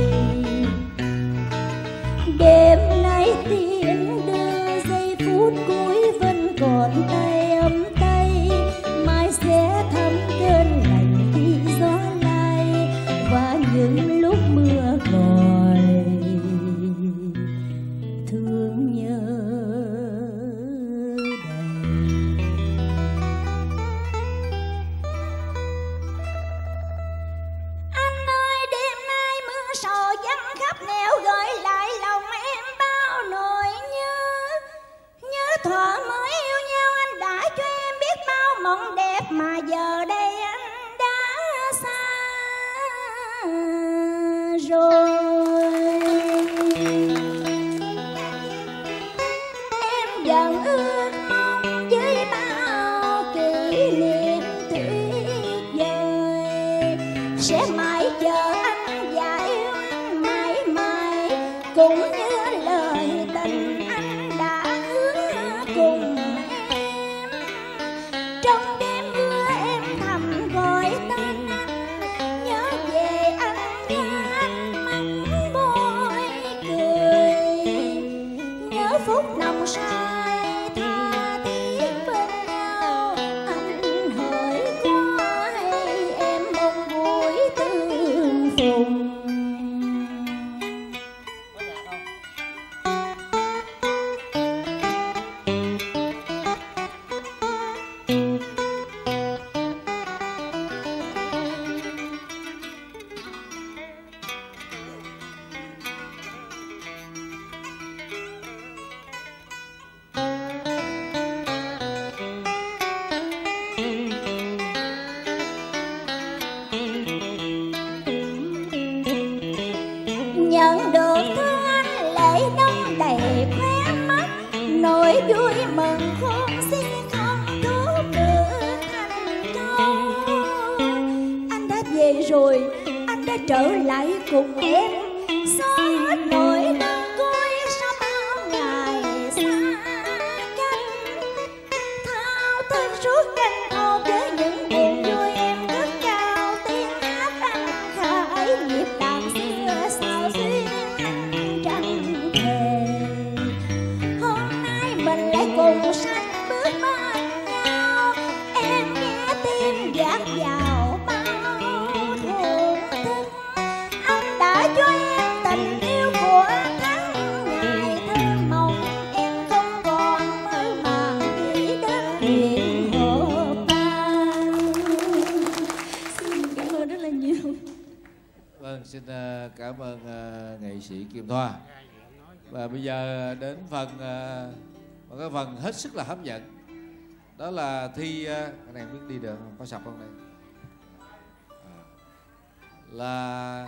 Đêm nay tiễn đưa giây phút cuối vẫn còn tay ấm tay, mai sẽ thấm cơn lạnh khi gió lay và những lúc mưa gọi thương nhớ đầy. Anh ơi đêm nay mưa sầu vắng khắp nẻo gợi lại lòng em bao nỗi nhớ. Nhớ thuở mới yêu nhau anh đã cho em biết bao mộng đẹp, mà giờ đây anh đã xa rồi. Em vẫn ước mong với bao kỷ niệm tuyệt vời, sẽ mãi chờ anh và yêu anh mãi mãi, cũng như lời tình anh đã hứa cùng em. Trong đêm mưa em thầm gọi tên anh, nhớ về anh nhớ anh mắt môi cười, nhớ phút nồng say tha thiết bên nhau. Anh hỡi có hay em mong vui tương phùng. Nhận được thương anh lệ nóng đầy khóe mắt, nỗi vui mừng khôn xiết không thốt được thành câu. Anh đã về rồi, anh đã trở lại cùng em, xóa hết nỗi đau côi sau bao ngày xa cách. Thao thức suốt canh thâu với những buồn vui, em cất cao tiếng hát anh khải nhịp đàn xưa sao duyên chẳng thề. Hôm nay mình lại cùng sánh bước bên nhau, em nghe tim dạt vào bao thổn thức. Anh đã cho em tình yêu của tháng ngày thơ mộng, em không còn mơ màng nghĩ đến chuyện hợp tan. Xin cảm ơn rất là nhiều. Vâng, xin ờ, cảm ơn ờ, nghệ sĩ Kim Thoa. Và bây giờ đến phần ờ, một cái phần hết sức là hấp dẫn, đó là thi ờ, cái này biết đi được không? Có sập không đây? À, là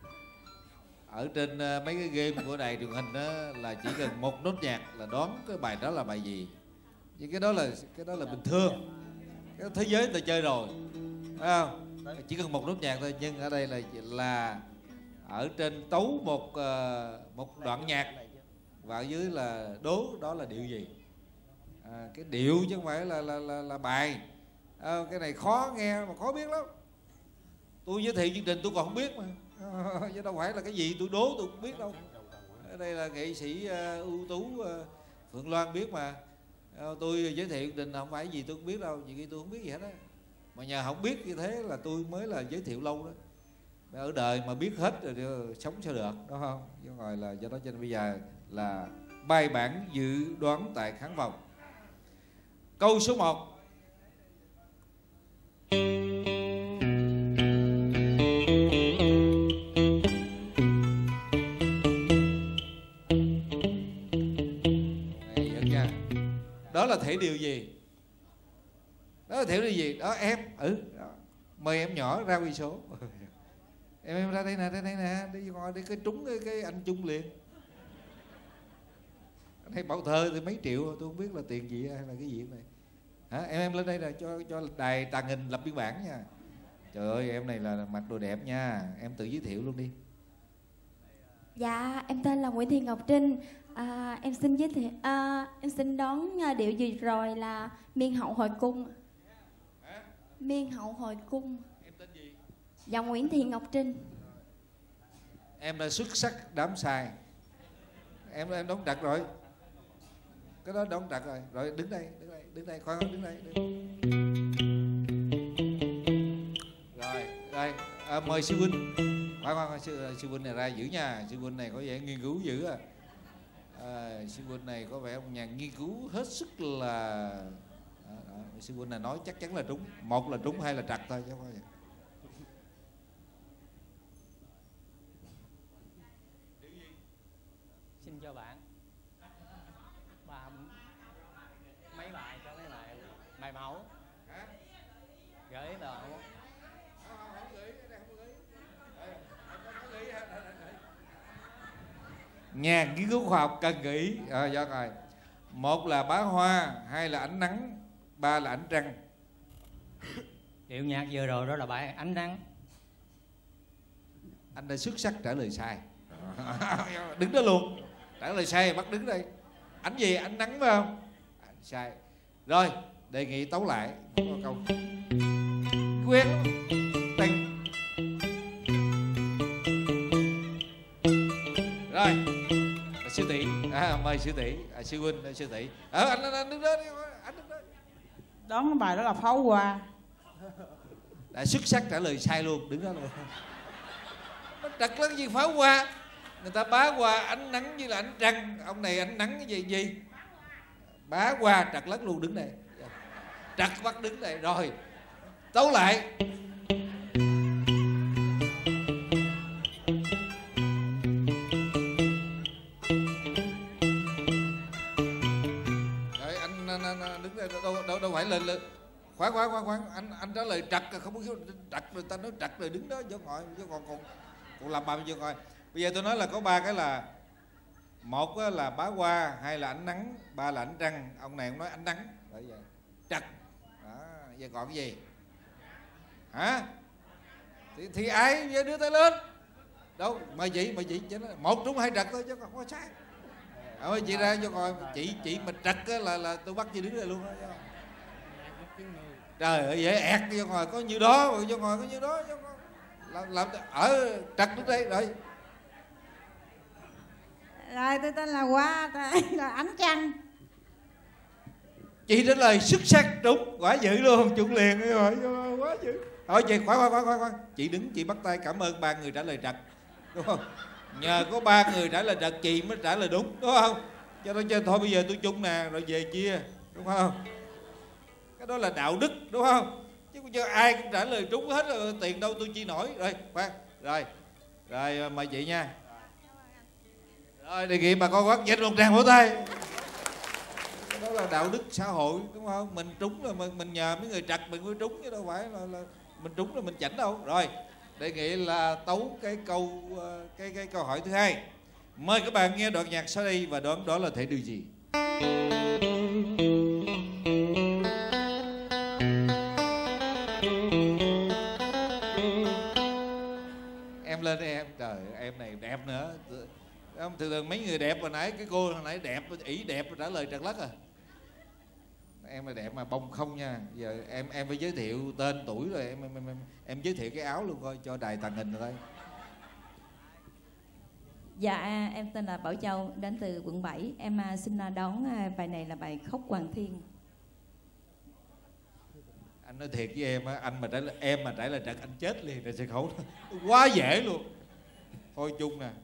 ở trên ờ, mấy cái game của đài truyền hình đó, là chỉ cần một nốt nhạc là đoán cái bài đó là bài gì. Nhưng cái đó là cái đó là bình thường, cái thế giới người ta chơi rồi, phải không? Chỉ cần một nốt nhạc thôi. Nhưng ở đây là là ở trên tấu một uh, một đoạn nhạc và ở dưới là đố đó là điệu gì. À, cái điệu chứ không phải là là là, là bài. À, cái này khó nghe mà khó biết lắm. Tôi giới thiệu chương trình tôi còn không biết mà, chứ đâu phải là cái gì tôi đố tôi không biết đâu. Ở đây là nghệ sĩ uh, ưu tú uh, Phượng Loan biết mà. Uh, tôi giới thiệu chương trình không phải gì tôi không biết đâu, vì khi tôi không biết gì hết á. Mà nhờ không biết như thế là tôi mới là giới thiệu lâu đó. Ở đời mà biết hết rồi sống sao được, đúng không? Chứ ngồi là do đó cho nên bây giờ là bài bản dự đoán tại khán phòng. Câu số một. Này, nha. Đó là thể điều gì? Đó là thể điều gì? Đó em, ừ, đó. Mời em nhỏ ra quy số. Em em ra đây nè, đây nè, đi ngồi đi cái trúng cái, cái anh Trung liền. Anh hay bảo thơ thì mấy triệu, tôi không biết là tiền gì hay là cái gì này. Hả? Em em lên đây là cho cho đài tàng hình lập biên bản nha. Trời ơi, em này là mặc đồ đẹp nha, em tự giới thiệu luôn đi. Dạ, em tên là Nguyễn Thị Ngọc Trinh. À, em xin giới thiệu, à, em xin đón điệu gì rồi là Miên Hậu Hồi Cung. Hả? Miên Hậu Hồi Cung. Em tên gì? Dạ, Nguyễn Thị Ngọc Trinh. Em đã xuất sắc đám sai. Em em đón trật rồi. Cái đó đón trật rồi. Rồi đứng đây, đứng đây, đứng đây, khoan đứng đây. Đứng. Rồi, đây, à, mời sư huynh. Khoan khoan sư, sư huynh này ra giữ nha. Sư huynh này có vẻ nghiên cứu dữ à. À, sư huynh này có vẻ một nhà nghiên cứu hết sức là đó, đó. Sư huynh này nói chắc chắn là trúng. Một là trúng, hai là trật thôi chứ không phải vậy. Xin cho bạn ba mấy bài cho mấy bài bài mẫu. Hả? Gửi đồ. Nhà nghiên cứu khoa học cần nghĩ à, do rồi. Một là bá hoa, hai là ánh nắng, ba là ánh trăng. Điệu nhạc vừa rồi đó là bài ánh nắng. Anh đã xuất sắc trả lời sai. Đứng đó luôn. Trả lời sai bắt đứng đây. Ánh gì? Ánh nắng phải không? À, sai. Rồi, đề nghị tấu lại. Có câu quen tình. Rồi, sư tỷ, à, mời sư tỷ, à, sư huynh, à, sư tỷ. Ờ, anh, anh, anh đứng đó đi, anh đứng đó. Đón cái bài đó là Pháo Hoa. Đã xuất sắc trả lời sai luôn, đứng đó luôn. Nó trật lắm gì pháo hoa. Người ta bá hoa ánh nắng như là ánh trăng. Ông này ánh nắng cái gì gì bá hoa trật lắm luôn, đứng đây. Trật bắt đứng đây. Rồi tấu lại. Rồi anh, anh, anh, anh đứng đây. Đâu, đâu, đâu phải lên lên. Khoan khoan khoan khoan anh anh trả lời trật không có trật rồi ta nói trật rồi đứng đó vô ngồi chứ còn còn còn làm bài vô ngồi. Bây giờ tôi nói là có ba cái là một là bá hoa, hai là ánh nắng, ba là ánh trăng. Ông này ông nói ánh nắng bởi vậy trật đó. Giờ còn cái gì hả? Thì, thì ai giờ đưa tay lên đâu mời chị mời chị một trúng hai trật thôi chứ còn có sai. Ôi chị ra vô ngồi chị chị mà trật là là tôi bắt chị đứng đây luôn đó. Trời ơi dễ ẹt vô ngồi có nhiêu đó rồi vô ngồi có nhiêu đó làm, làm ở trật đứng đây rồi. Rồi tôi tên là Hoa, tên là Ánh Trăng. Chị trả lời xuất sắc trúng quả dữ luôn, trúng liền rồi quá dữ. Thôi chị khoan khoan khoan khoan chị đứng chị bắt tay cảm ơn ba người trả lời trật đúng không? Nhờ có ba người trả lời trật chị mới trả lời đúng đúng không? Cho nên cho thôi bây giờ tôi trúng nè rồi về chia đúng không? Cái đó là đạo đức đúng không? Chứ cho ai cũng trả lời trúng hết rồi tiền đâu tôi chi nổi. Rồi khoan rồi rồi mời chị nha. Rồi đề nghị bà con bác dành một tràng vỗ tay. Đó là đạo đức xã hội đúng không? Mình trúng là mình, mình nhờ mấy người trật mình mới trúng chứ đâu phải là, là mình trúng là mình chảnh đâu. Rồi đề nghị là tấu cái câu cái cái câu hỏi thứ hai. Mời các bạn nghe đoạn nhạc sau đây và đoán đó là thể điều gì. Em lên đây em, trời em này đẹp nữa. Thường thường mấy người đẹp hồi nãy cái cô hồi nãy đẹp ỷ đẹp trả lời trật lất à. em là đẹp mà bông không nha. Giờ em em phải giới thiệu tên tuổi rồi em em em, em, em giới thiệu cái áo luôn coi cho đài tàng hình rồi đây. Dạ em tên là Bảo Châu, đến từ quận bảy. Em xin đón bài này là bài Khóc Hoàng Thiên. Anh nói thiệt với em á, anh mà trả lời, em mà trả lời trật anh chết liền trên sân khấu. Quá dễ luôn. Thôi chung nè.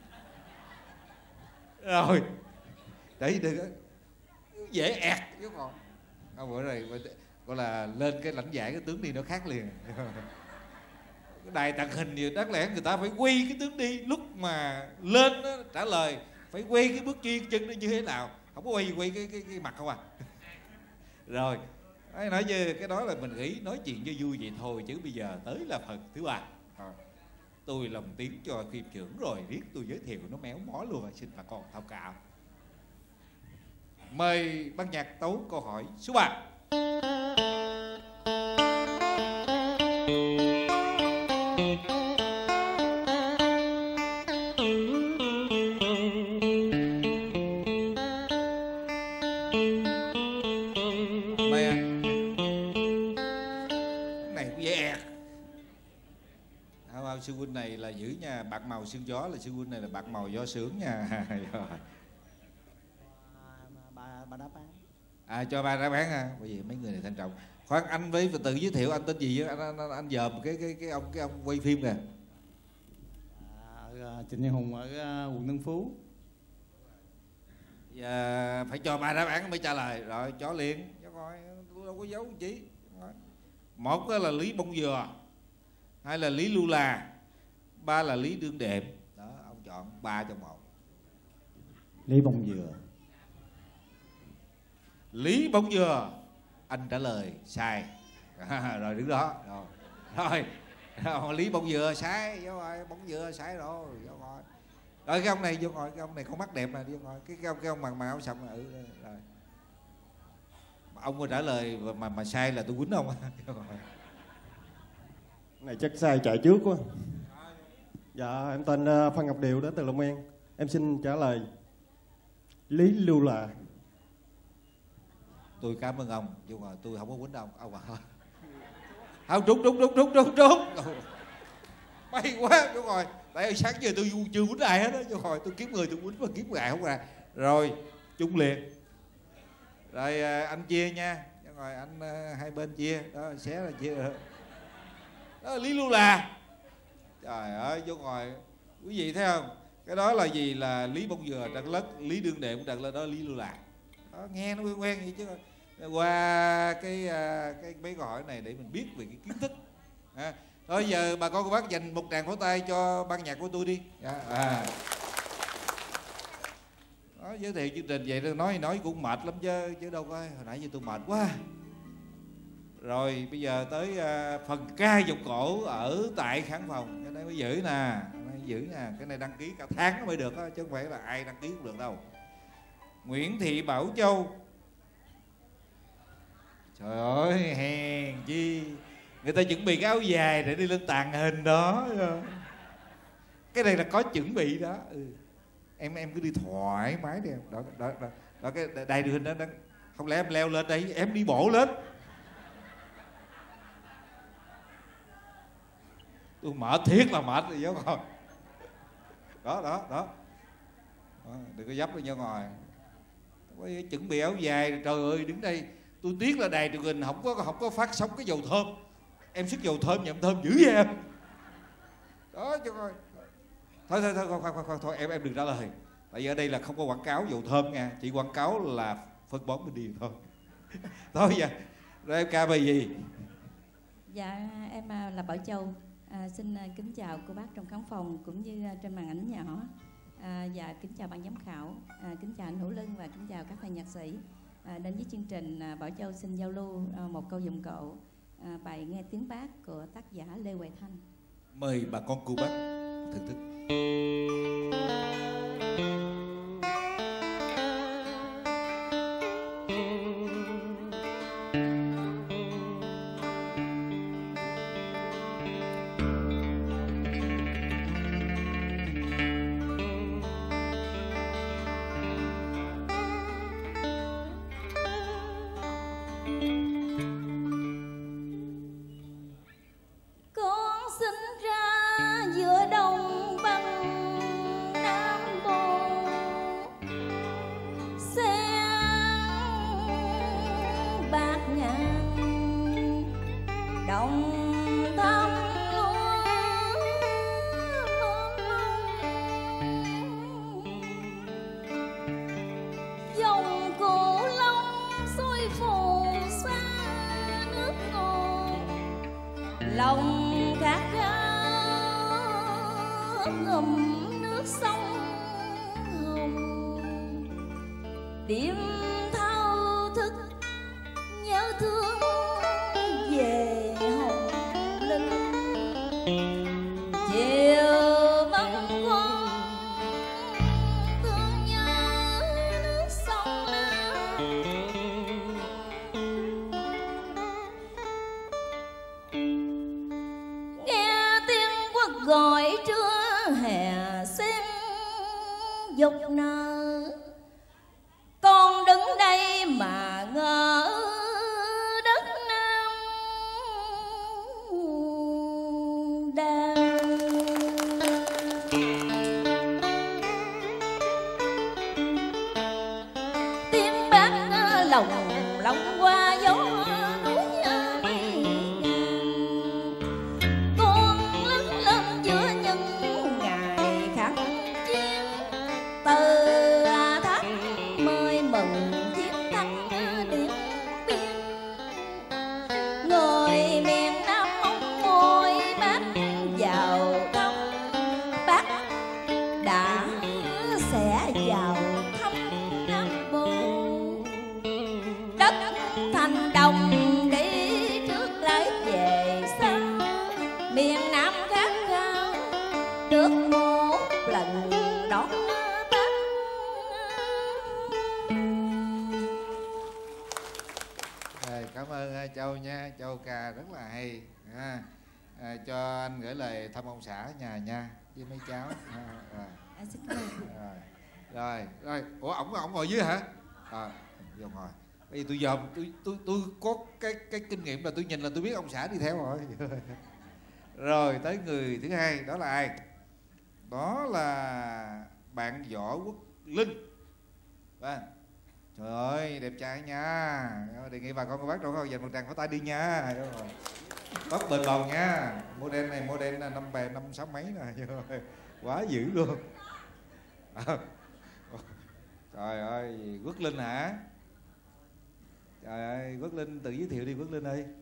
Rồi. Đấy đừng dễ ẹt chứ còn. Không bữa này gọi là lên cái lãnh giải cái tướng đi nó khác liền. Cái đài tàng hình thì đáng lẽ người ta phải quay cái tướng đi, lúc mà lên đó, trả lời phải quay cái bước chân chân nó như thế nào, không có quay quay cái cái, cái mặt không à. Rồi nói chứ cái đó là mình nghĩ nói chuyện cho vui vậy thôi, chứ bây giờ tới là phần thứ ba. Rồi. Tôi lồng tiếng cho phim trưởng rồi biết tôi giới thiệu nó méo mó luôn, xin bà con thông cảm. Mời ban nhạc tấu câu hỏi số ba. Mời anh. Cái này cũng dễ ẹt. Không, sư huynh này là giữ nha, bạc màu xương gió, là sư huynh này là bạc màu gió sướng nha. Bà, bà đáp án. À cho ba đáp án ha. Bởi vì mấy người này thanh trọng. Khoan, anh với tự giới thiệu anh tên gì á, anh anh, anh, anh dòm cái cái cái ông cái ông quay phim kìa. À, Trịnh Nhân Hùng ở uh, quận Tân Phú. Dạ, phải cho ba đáp án mới trả lời. Rồi cho liền. Cho coi, tôi đâu có giấu chị. Một là Lý Bông Dừa, hai là Lý Lưu La, ba là Lý Đương Đệm. Đó, ông chọn ba trong một. Lý Bông Dừa. Lý Bông Dừa. Anh trả lời sai. À, rồi đứng đó. Rồi. Rồi. Rồi Lý Bông Dừa sai, vô rồi, Bông Dừa sai rồi, vô ngồi. Rồi cái ông này vô ngồi, cái ông này con mắt đẹp mà, vô ngồi. Cái cái ông cái ông mà mà áo xong rồi. Rồi. Ông mà trả lời mà mà, mà sai là tôi quýnh ông. Này chắc sai chạy trước quá. Dạ em tên Phan Ngọc Điều đến từ Long An. Em xin trả lời Lý Lưu La. Tôi cảm ơn ông, nhưng mà tôi không có quýnh ông. Ông à. Không, trúng trúng trúng trúng trúng trúng. May quá, đúng rồi. Tại sáng giờ tôi chưa quýnh ai hết đó, chứ rồi tôi kiếm người tôi quýnh mà kiếm người không ra. Rồi, trúng liền. Rồi anh chia nha. Rồi anh hai bên chia, đó xé là chia được. Đó là Lý Lưu La. Trời ơi, vô ngồi. Quý vị thấy không? Cái đó là gì? Là Lý Bông Dừa đặt lất, Lý Đương Đệm cũng đặt lên đó, Lý Lưu La. Đó, nghe nó quen quen vậy chứ. Qua cái cái mấy câu hỏi này để mình biết về cái kiến thức. À, thôi giờ bà con cô bác dành một tràng pháo tay cho ban nhạc của tôi đi. À. Đó, giới thiệu chương trình vậy nói nói cũng mệt lắm chứ chứ đâu có. Hồi nãy giờ tôi mệt quá. Rồi bây giờ tới uh, phần ca giọng cổ ở tại khán phòng. Cái này mới giữ nè, cái này giữ nè, cái này đăng ký cả tháng nó mới được đó, chứ không phải là ai đăng ký cũng được đâu. Nguyễn Thị Bảo Châu. Trời ơi, hèn chi. Người ta chuẩn bị cái áo dài để đi lên tàng hình đó. Cái này là có chuẩn bị đó. Ừ. Em em cứ đi thoải mái đi em. Đó, đó, đó, đó cái đài truyền hình đó, đó. Không lẽ em leo lên đây, em đi bộ lên. Tôi mệt thiết là mệt rồi giáo ngồi. Đó, đó, đó. Đó, đừng có dấp vô ngồi. Chuẩn bị áo dài, trời ơi, đứng đây. Tôi tiếc là đài truyền hình không có không có phát sóng cái dầu thơm. Em sức dầu thơm, nhậm thơm dữ vậy em. Đó, cho coi. Thôi, thôi, thôi, khoan, khoan, khoan, thôi, em em đừng trả lời. Tại vì ở đây là không có quảng cáo dầu thơm nha. Chỉ quảng cáo là phân bón bên đi thôi. Thôi giờ, rồi em ca bài gì? Dạ, em là Bảo Châu. À, xin kính chào cô bác trong khán phòng cũng như trên màn ảnh nhỏ. À, và kính chào ban giám khảo, à, kính chào anh Hữu Lân và kính chào các thầy nhạc sĩ. À, đến với chương trình à, Bảo Châu xin giao lưu à, một câu giọng cộ, à, bài Nghe Tiếng Bác của tác giả Lê Huệ Thanh. Mời bà con cô bác thưởng thức. lòng thắm dòng cổ long sôi phù sa nước ngọt, lòng khát khao ngầm nước sông Hồng, đêm thao thức nhớ thương về Hồng Linh, chiều vắng con thương nhớ nước sông Nam. Nghe tiếng quất gọi trưa hè xem dục nở, con đứng đây mà ngỡ đất Nam đang. Tiếng bác lòng lòng qua gió núi mây, con lớn lên giữa những ngày khắc chiến, từ thác mời mừng chiến thắng Điện Biên. Người miền Nam mong mỏi bác vào thăm, bác đã sẽ vào thăm Nam Bộ. Đất thành đồng đi trước lại về sau, miền Nam khát khao được một lần đón bác. Rồi, cảm ơn uh, Châu nha, Châu ca rất là hay ha. À, cho anh gửi lời thăm ông xã nhà nha với mấy cháu. À, rồi. À, xin cảm ơn. rồi rồi rồi ủa ổng ổng ngồi dưới hả? À, vô ngồi. Bây giờ tôi dòm tôi tôi tôi có cái cái kinh nghiệm là tôi nhìn là tôi biết ông xã đi theo rồi. Rồi tới người thứ hai, đó là ai? Đó là bạn Võ Quốc Linh. Vâng. Trời ơi đẹp trai nha. Đề nghị bà con cô bác đâu có dành một tràng pháo tay đi nha. Đúng rồi. Tóc bền bồng nha. Model này model là năm bè năm sáu mấy nè. Quá dữ luôn. À. Trời ơi, Quốc Linh hả? Trời ơi, Quốc Linh tự giới thiệu đi Quốc Linh ơi.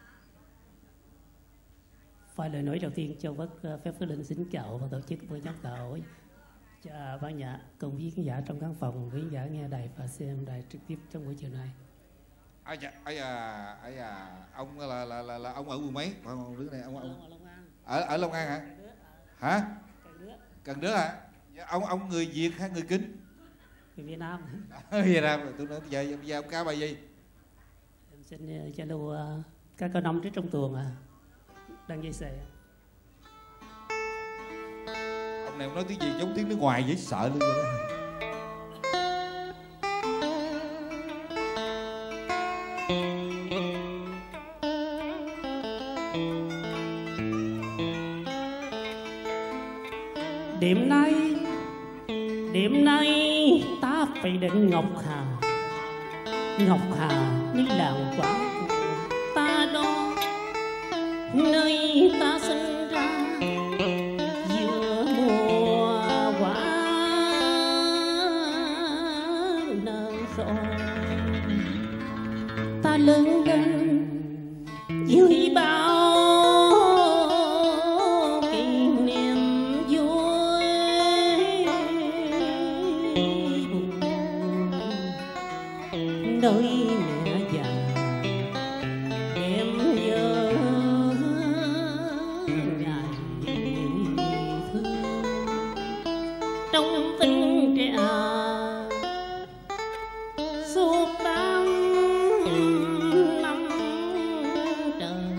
Phải lời nói đầu tiên cho Quốc phép Quốc Linh xin chào và tổ chức buổi giám tội. Chào ban nhạc cùng với khán giả trong khán phòng, khán giả nghe đài và xem đài trực tiếp trong buổi chiều nay. Ai dạ, ai à, ai à, ông là là là, là ông ở quận mấy? Ông đứa này ông ông ở ở Long An hả? Hả? Cần Đước hả? Ông ông người Việt hay người Kính? Người Việt Nam. Việt Nam. Tôi nói giờ giờ ông ca bài gì? Em xin trả lưu uh, các con năm trước trong tuồng à. Đang dây xề. Ông này ông nói tiếng gì giống tiếng nước ngoài dễ sợ luôn vậy đó. Đêm nay, đêm nay ta phải đến Ngọc Hà. Ngọc Hà nơi làng quả ta đó, nơi ta sinh ra giữa mùa quả nở rộ. Ta lớn lên dưới bao nơi mẹ già em nhớ ngày thương trong tình trẻ suốt tám năm trời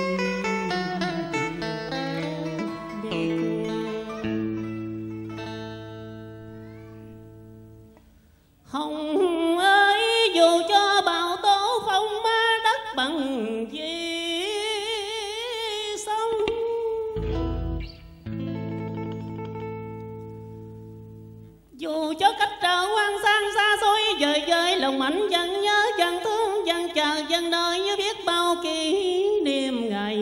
hồng dù cho bão tố phong ma đất bằng gì sông, dù cho cách trở hoang sang xa xôi dời dời, lòng anh vẫn nhớ vẫn thương vẫn chờ vẫn đợi như biết bao kỷ niệm ngày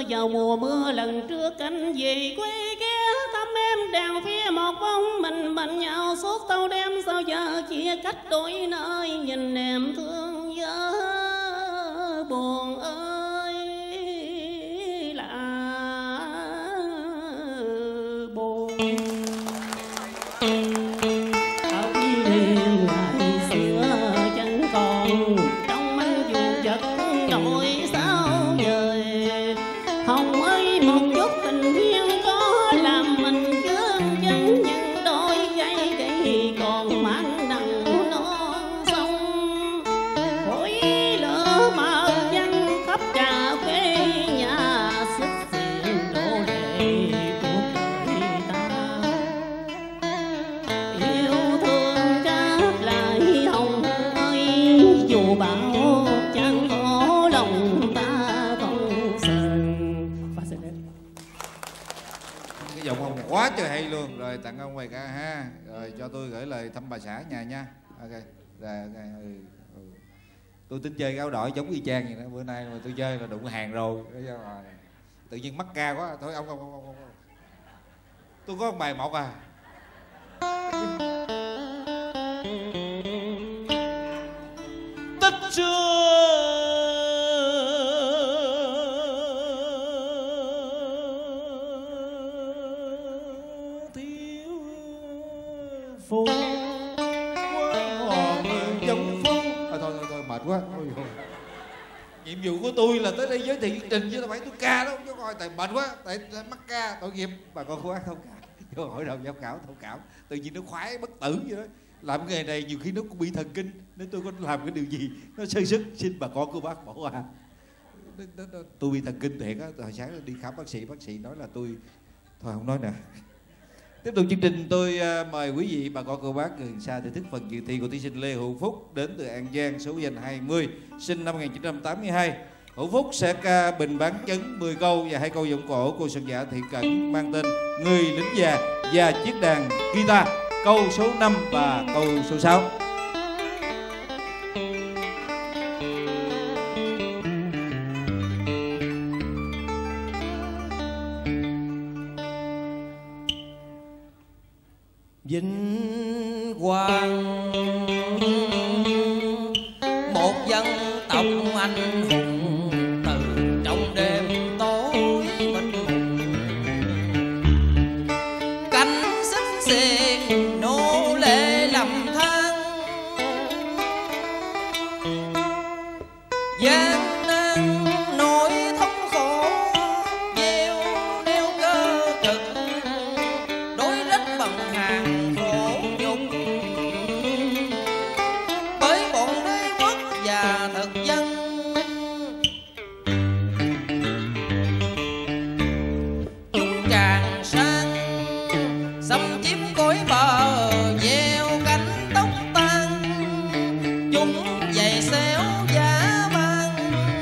vào mùa mưa lần trước cánh về quê ghé thăm em đèn phía một bóng mình bệnh nhau suốt tàu đêm sao giờ chia cách đôi nơi nhìn em thương nhớ buồn ơi là buồn. Ở đêm ngày xưa chẳng còn trong anh dù giật nỗi sao dời hồng ơi một chút tình duyên có làm mình chướng chân những đôi dây cây còn mang nặng non sông khối lỡ mờ văng khắp cà phê nhà sức diện đổ lệ cuộc đời ta yêu thương đáp lại hồng ơi dù bão chẳng có lòng ta không sờn. Cái giọng ông quá trời hay luôn. Rồi tặng ông bài ca ha. Rồi cho tôi gửi lời thăm bà xã nhà nha. Ok. Rồi ok. Ừ. Ừ. Tôi tính chơi áo đỏ giống y chang vậy đó. Bữa nay mà tôi chơi là đụng hàng rồi. Tự nhiên mắc ca quá. Thôi ông ông ông ông. Tôi có một bài một à. Tích xưa thiếu phu quá còn giống phu. À, thôi thôi thôi mệt quá. Ôi dồi. Nhiệm vụ của tôi là tới đây giới thiệu chương trình chứ đâu phải tôi ca đâu chứ coi tại mệt quá tại, tại mắc ca tội nghiệp bà con cô bác thông cảm. Vô hội đồng giám khảo thông cảm tự nhiên nó khoái bất tử vậy đó. Làm nghề này nhiều khi nó cũng bị thần kinh nếu tôi có làm cái điều gì nó sơ sức xin bà con cô bác bỏ qua. Tôi bị thần kinh thiệt á. Hồi sáng đi khám bác sĩ bác sĩ nói là tôi thôi không nói nè. Tiếp tục chương trình tôi uh, mời quý vị bà con cô bác gần xa thưởng thức phần dự thi của thí sinh Lê Hữu Phúc đến từ An Giang, số danh hai mươi, sinh năm một nghìn chín trăm tám mươi hai. Hữu Phúc sẽ ca bình bán chấn mười câu và hai câu giọng cổ của soạn giả Thiện Cẩn mang tên Người lính già và chiếc đàn guitar, câu số năm và câu số sáu. Vinh quang một dân tộc anh hùng từ trong đêm tối mịt mùng, cánh xích xiềng nô lệ lầm than, gian nan nỗi thống khổ gieo neo cơ cực, đối rách bằng hàng khổ nhục bởi bọn đế quốc và thực dân. Chúng càng sang xâm chiếm cõi bờ, gieo cánh tóc tan, chúng giày xéo giá vang,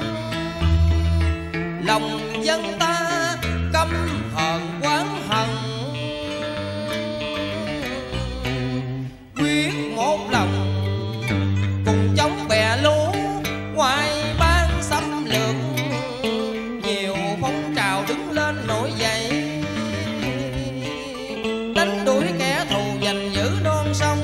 lòng dân ta căm hờn oán hận, quyết một lòng cùng chống bè lũ ngoài ban xâm lược. Nhiều phong trào đứng lên nổi dậy, đánh đuổi kẻ thù giành giữ non sông.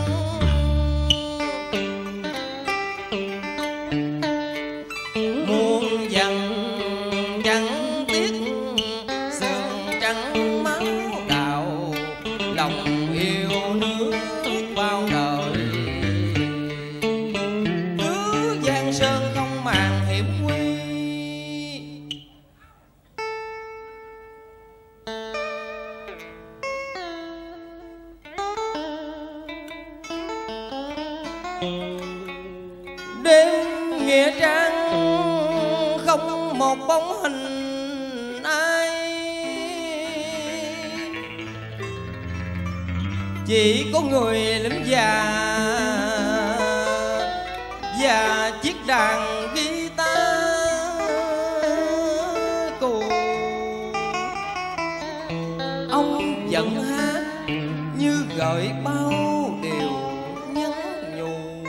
Muôn dần chẳng tiếc sương trắng máu đạo, lòng yêu nước bao đời. Cứ Giang Sơn không màng hiểm nguy, đêm nghĩa trang không một bóng hình ai, chỉ có người lính già và chiếc đàn guitar cù. Ông vẫn hát như gợi bao điều nhắn nhủ,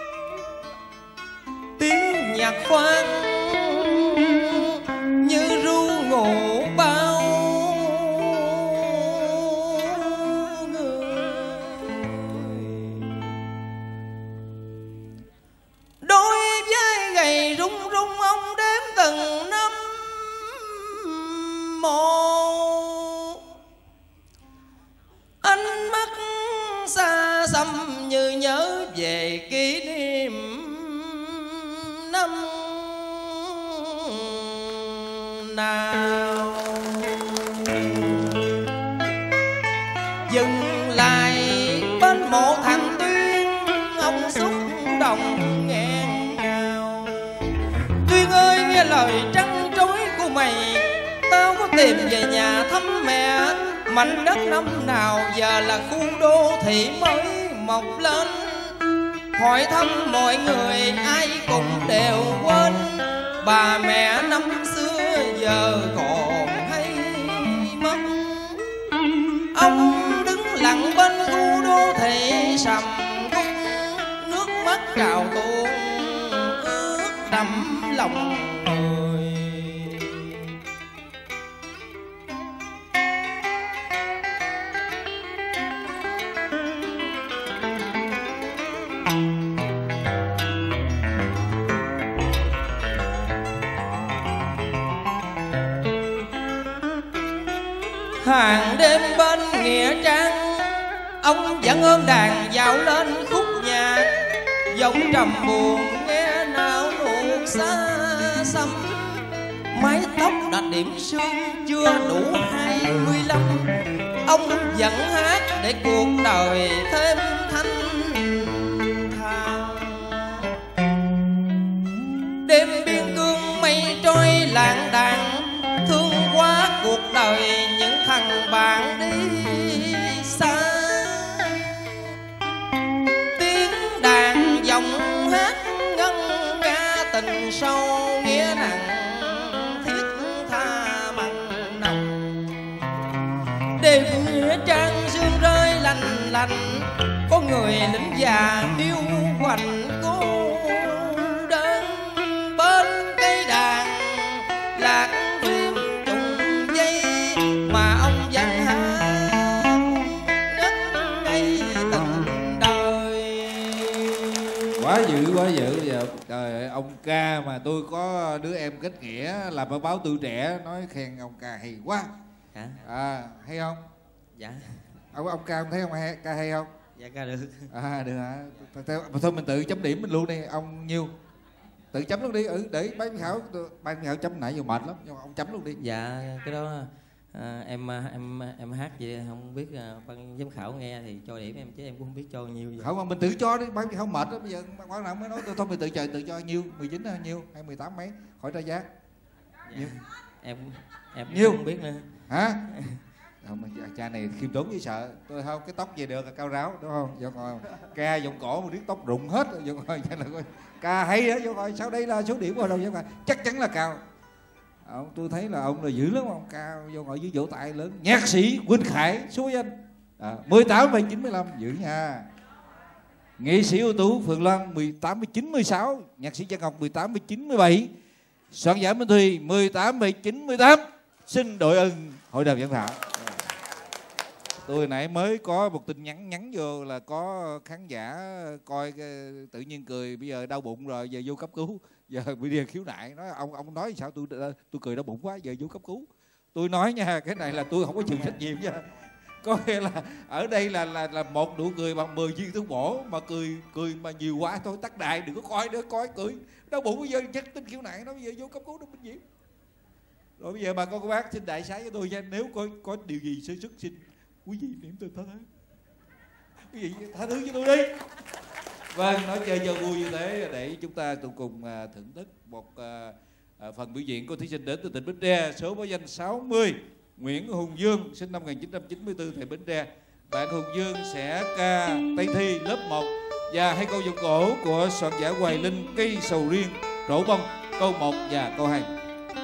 tiếng nhạc khoan như ru mộ. Ánh mắt xa xăm như nhớ về kỷ niệm năm nào. Dừng lại bên mộ thằng Tuyên, ông xúc động nghẹn ngào. Tuyên ơi nghe lời trăn trối của mày, tao có tìm về nhà thăm mẹ. Mảnh đất năm nào giờ là khu đô thị mới mọc lên. Hỏi thăm mọi người ai cũng đều quên, bà mẹ năm xưa giờ còn hay mất. Ông đứng lặng bên khu đô thị sầm uất, nước mắt trào tuôn ướt đẫm lòng người. Hàng đêm bên nghĩa trang, ông vẫn ôm đàn dạo lên khúc nhạc. Giọng trầm buồn nghe não nuột xa xăm. Mái tóc đã điểm sương chưa đủ hai mươi lăm. Ông vẫn hát để cuộc đời thêm thanh thang. Đêm biên cương mây trôi lạng đạng, thương quá cuộc đời những thằng bạn đi xa. Tiếng đàn giọng hát ngân nga tình sâu nghĩa nặng, thiết tha mặn nồng. Đêm nghĩa trang sương rơi lành lành, có người lính già điêu hoành cô đơn. Bên cây đàn lạc phim trùng dây, mà ông vẫn hát ngất ngây tình đời. Quá dữ, quá dữ. Giờ trời ơi, ông ca mà tôi có đứa em kết nghĩa làm ở báo Tuổi Trẻ nói khen ông ca hay quá. Hả? À, hay không? Dạ. Ông ông ca ông thấy ông hay, ca hay không? Dạ ca được. À được hả? Thôi mình tự chấm điểm mình luôn đi. Ông nhiêu? Tự chấm luôn đi. Ừ, để ban giám khảo ban giám khảo chấm nãy giờ mệt lắm, nhưng mà ông chấm luôn đi. Dạ cái đó à, em em em hát vậy không biết à, ban giám khảo nghe thì cho điểm em, chứ em cũng không biết cho nhiêu vậy. Không mà mình tự cho đi, ban giám khảo mệt đó. Bây giờ ban nào mới nói thôi mình tự trời tự cho nhiêu, mười chín hay nhiêu, hay mười tám mấy, hỏi ra giá. Dạ. Nhiêu? Em em nhiêu? Không biết nữa. Hả? Không, cha này khiêm tốn với sợ. Tôi không, cái tóc về được là cao ráo đúng không? Vô ngồi ca giọng cổ một tiếng tóc rụng hết. Vô ngồi cha là ca hay đó, vô ngồi sau đây là số điểm vào đâu vậy? Chắc chắn là cao. Ông tôi thấy là ông là dữ lắm, ông cao vô ngồi dưới vỗ tay lớn. Nhạc sĩ Quỳnh Khải số danh à, mười tám phẩy chín mươi lăm dữ nha. Nghệ sĩ ưu tú Phượng Loan mười tám phẩy chín mươi sáu, nhạc sĩ Trang Ngọc mười tám phẩy chín mươi bảy, soạn giả Minh Thùy mười tám phẩy chín mươi tám. Xin đội ơn hội đồng giám khảo. Tôi nãy mới có một tin nhắn nhắn vô là có khán giả coi tự nhiên cười, bây giờ đau bụng rồi giờ vô cấp cứu, giờ bây giờ khiếu nại nói ông ông nói sao tôi tôi cười đau bụng quá giờ vô cấp cứu. Tôi nói nha, cái này là tôi không có chịu trách nhiệm nha. Có nghĩa là ở đây là là là một nụ cười bằng mười viên thuốc bổ, mà cười cười mà nhiều quá thôi tắt đài, đừng có coi nữa, coi cười đau bụng bây giờ chắc tin khiếu nại, nó bây giờ vô cấp cứu nó bệnh viện. Rồi bây giờ bà con cô bác xin đại xá cho tôi nha, nếu có có điều gì sơ xuất xin quý vị niệm tôi tha thứ, quý vị tha thứ cho tôi đi. Vâng, nói chơi cho vui như thế để chúng ta cùng cùng thưởng thức một uh, uh, phần biểu diễn của thí sinh đến từ tỉnh Bến Tre, số báo danh sáu mươi, Nguyễn Hùng Dương, sinh năm một nghìn chín trăm chín mươi tư, thầy Bến Tre. Bạn Hùng Dương sẽ ca Tây Thi lớp một và hai câu giọng cổ của soạn giả Hoài Linh, Cây Sầu Riêng, Trổ Bông, câu một và câu hai.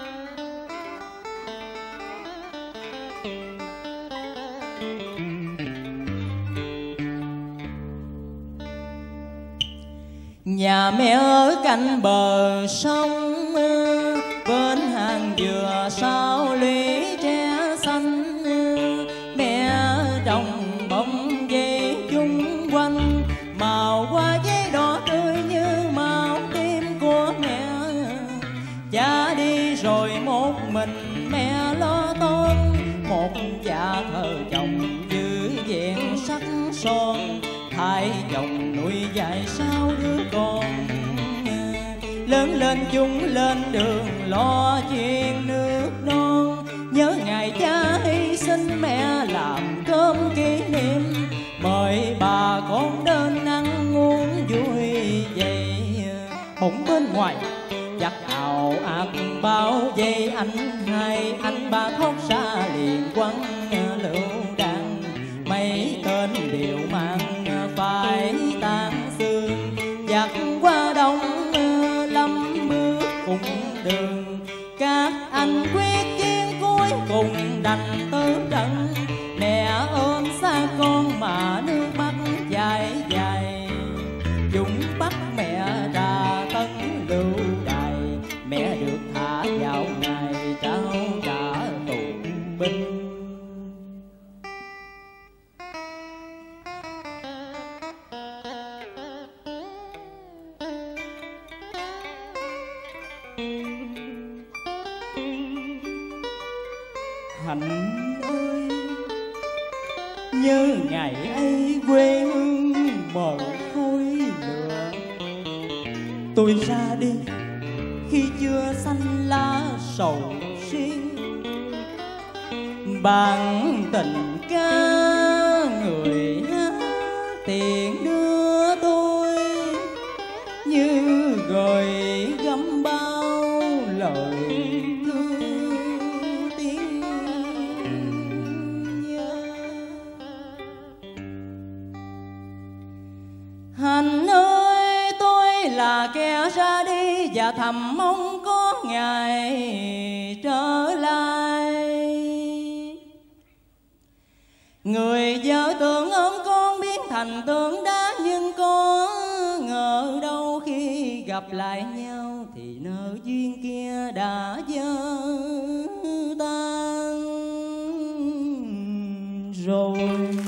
Nhà mẹ ở cạnh bờ sông, bên hàng dừa sao lũy tre xanh. Mẹ trồng bông dây chung quanh, màu hoa giấy đỏ tươi như màu tim của mẹ. Cha đi rồi một mình mẹ lo toan, một dạ thơ chồng giữ vẹn sắc son, hai chồng nuôi dạy sao đứa con. Lớn lên chúng lên đường lo chuyện nước non, nhớ ngày cha hy sinh mẹ làm cơm kỷ niệm, mời bà con đến ăn uống vui vậy. Hùng bên ngoài giặc ào ạt bao vây anh hai, anh ba thoát ra liền quăng lựu đạn, mấy tên đều mang phải tan xương. Giặc qua đông lâm bước cùng đường, các anh quyết chiến cuối cùng đành tứ trận. Mẹ ôm xa con mà nước mắt dài dài, chúng bắt mẹ ra tấn lưu đày. Mẹ được thả vào ngày trao trả tù binh. Hạnh ơi, nhớ ngày ấy quê hương mờ khói lửa, tôi ra đi khi chưa xanh lá sầu riêng. Bằng tình ca người hát tiền đưa tôi, như gợi gắm bao lời thương tiếng nhớ. Hạnh ơi, tôi là kẻ ra đi và thầm mong có ngày trở lại. Người vợ tưởng ôm con biến thành tượng đá, nhưng có ngờ đâu khi gặp lại nhau thì nợ duyên kia đã vỡ tan rồi.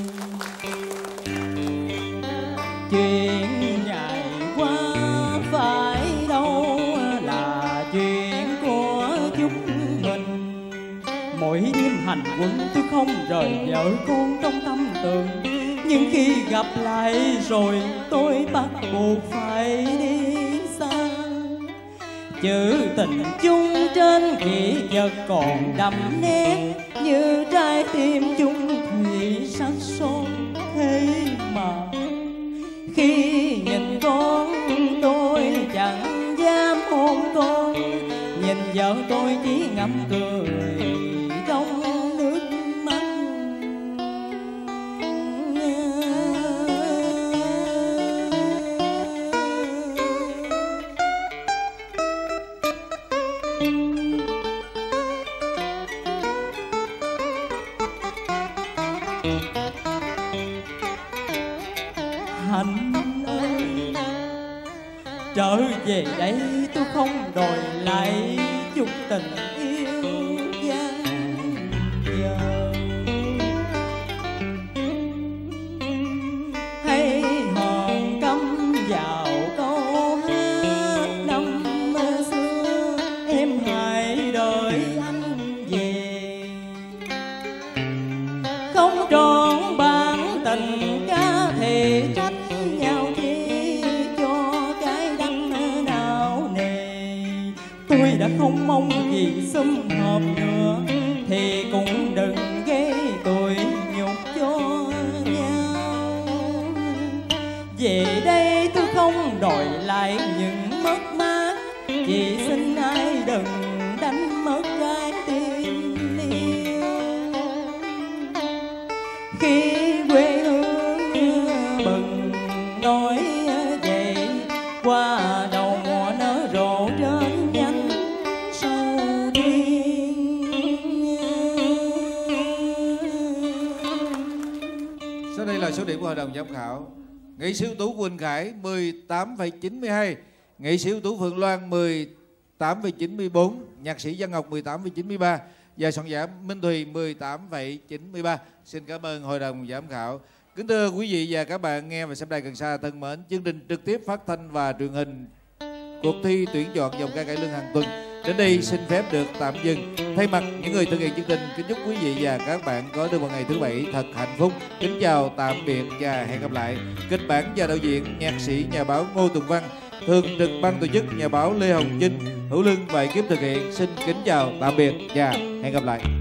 Chuyện ngày qua phải đâu là chuyện của chúng mình. Mỗi đêm hành quân tôi không rời vợ con trong tâm tưởng, nhưng khi gặp lại rồi tôi bắt buộc phải đi xa. Chữ tình chung trên kỷ vật còn đậm nét, như trái tim chung thủy sắc son thế mà. Khi nhìn con tôi chẳng dám hôn con, nhìn vợ tôi chỉ ngậm cười trong nước mắt. Hạnh ơi, trở về đây tôi không đòi lại chút tình yêu gian dở, hay hòn cắm vào câu hát năm xưa. Em hãy đợi anh về, không trọn bản tình ca thì trách nhau chi cho cái đắng nào nề. Tôi đã không mong gì sum họp nữa, thì cũng đừng gây tội nhục cho nhau. Về đây tôi không đòi lại những mất mát, chỉ xin ai đừng đánh mất trái tim yêu. Khi quê hương bừng nói vậy, qua đầu mùa nở rộ trên nhánh sâu điên. Sau đây là số điểm của hội đồng giám khảo. Nghệ sĩ ưu tú Quỳnh Khải mười tám phẩy chín mươi hai, nghệ sĩ ưu tú Phượng Loan mười tám phẩy chín mươi bốn, nhạc sĩ Văn Ngọc mười tám phẩy chín mươi ba và soạn giả Minh Thùy mười tám phẩy chín mươi ba. Xin cảm ơn hội đồng giám khảo. Kính thưa quý vị và các bạn nghe và xem đài gần xa thân mến, chương trình trực tiếp phát thanh và truyền hình cuộc thi tuyển chọn dòng ca cải lương hàng tuần đến đây xin phép được tạm dừng. Thay mặt những người thực hiện chương trình, kính chúc quý vị và các bạn có được một ngày thứ bảy thật hạnh phúc. Kính chào tạm biệt và hẹn gặp lại. Kịch bản và đạo diễn nhạc sĩ nhà báo Ngô Tùng Văn, thường trực ban tổ chức nhà báo Lê Hồng Chinh, Hữu Lương và ekip thực hiện xin kính chào tạm biệt và hẹn gặp lại.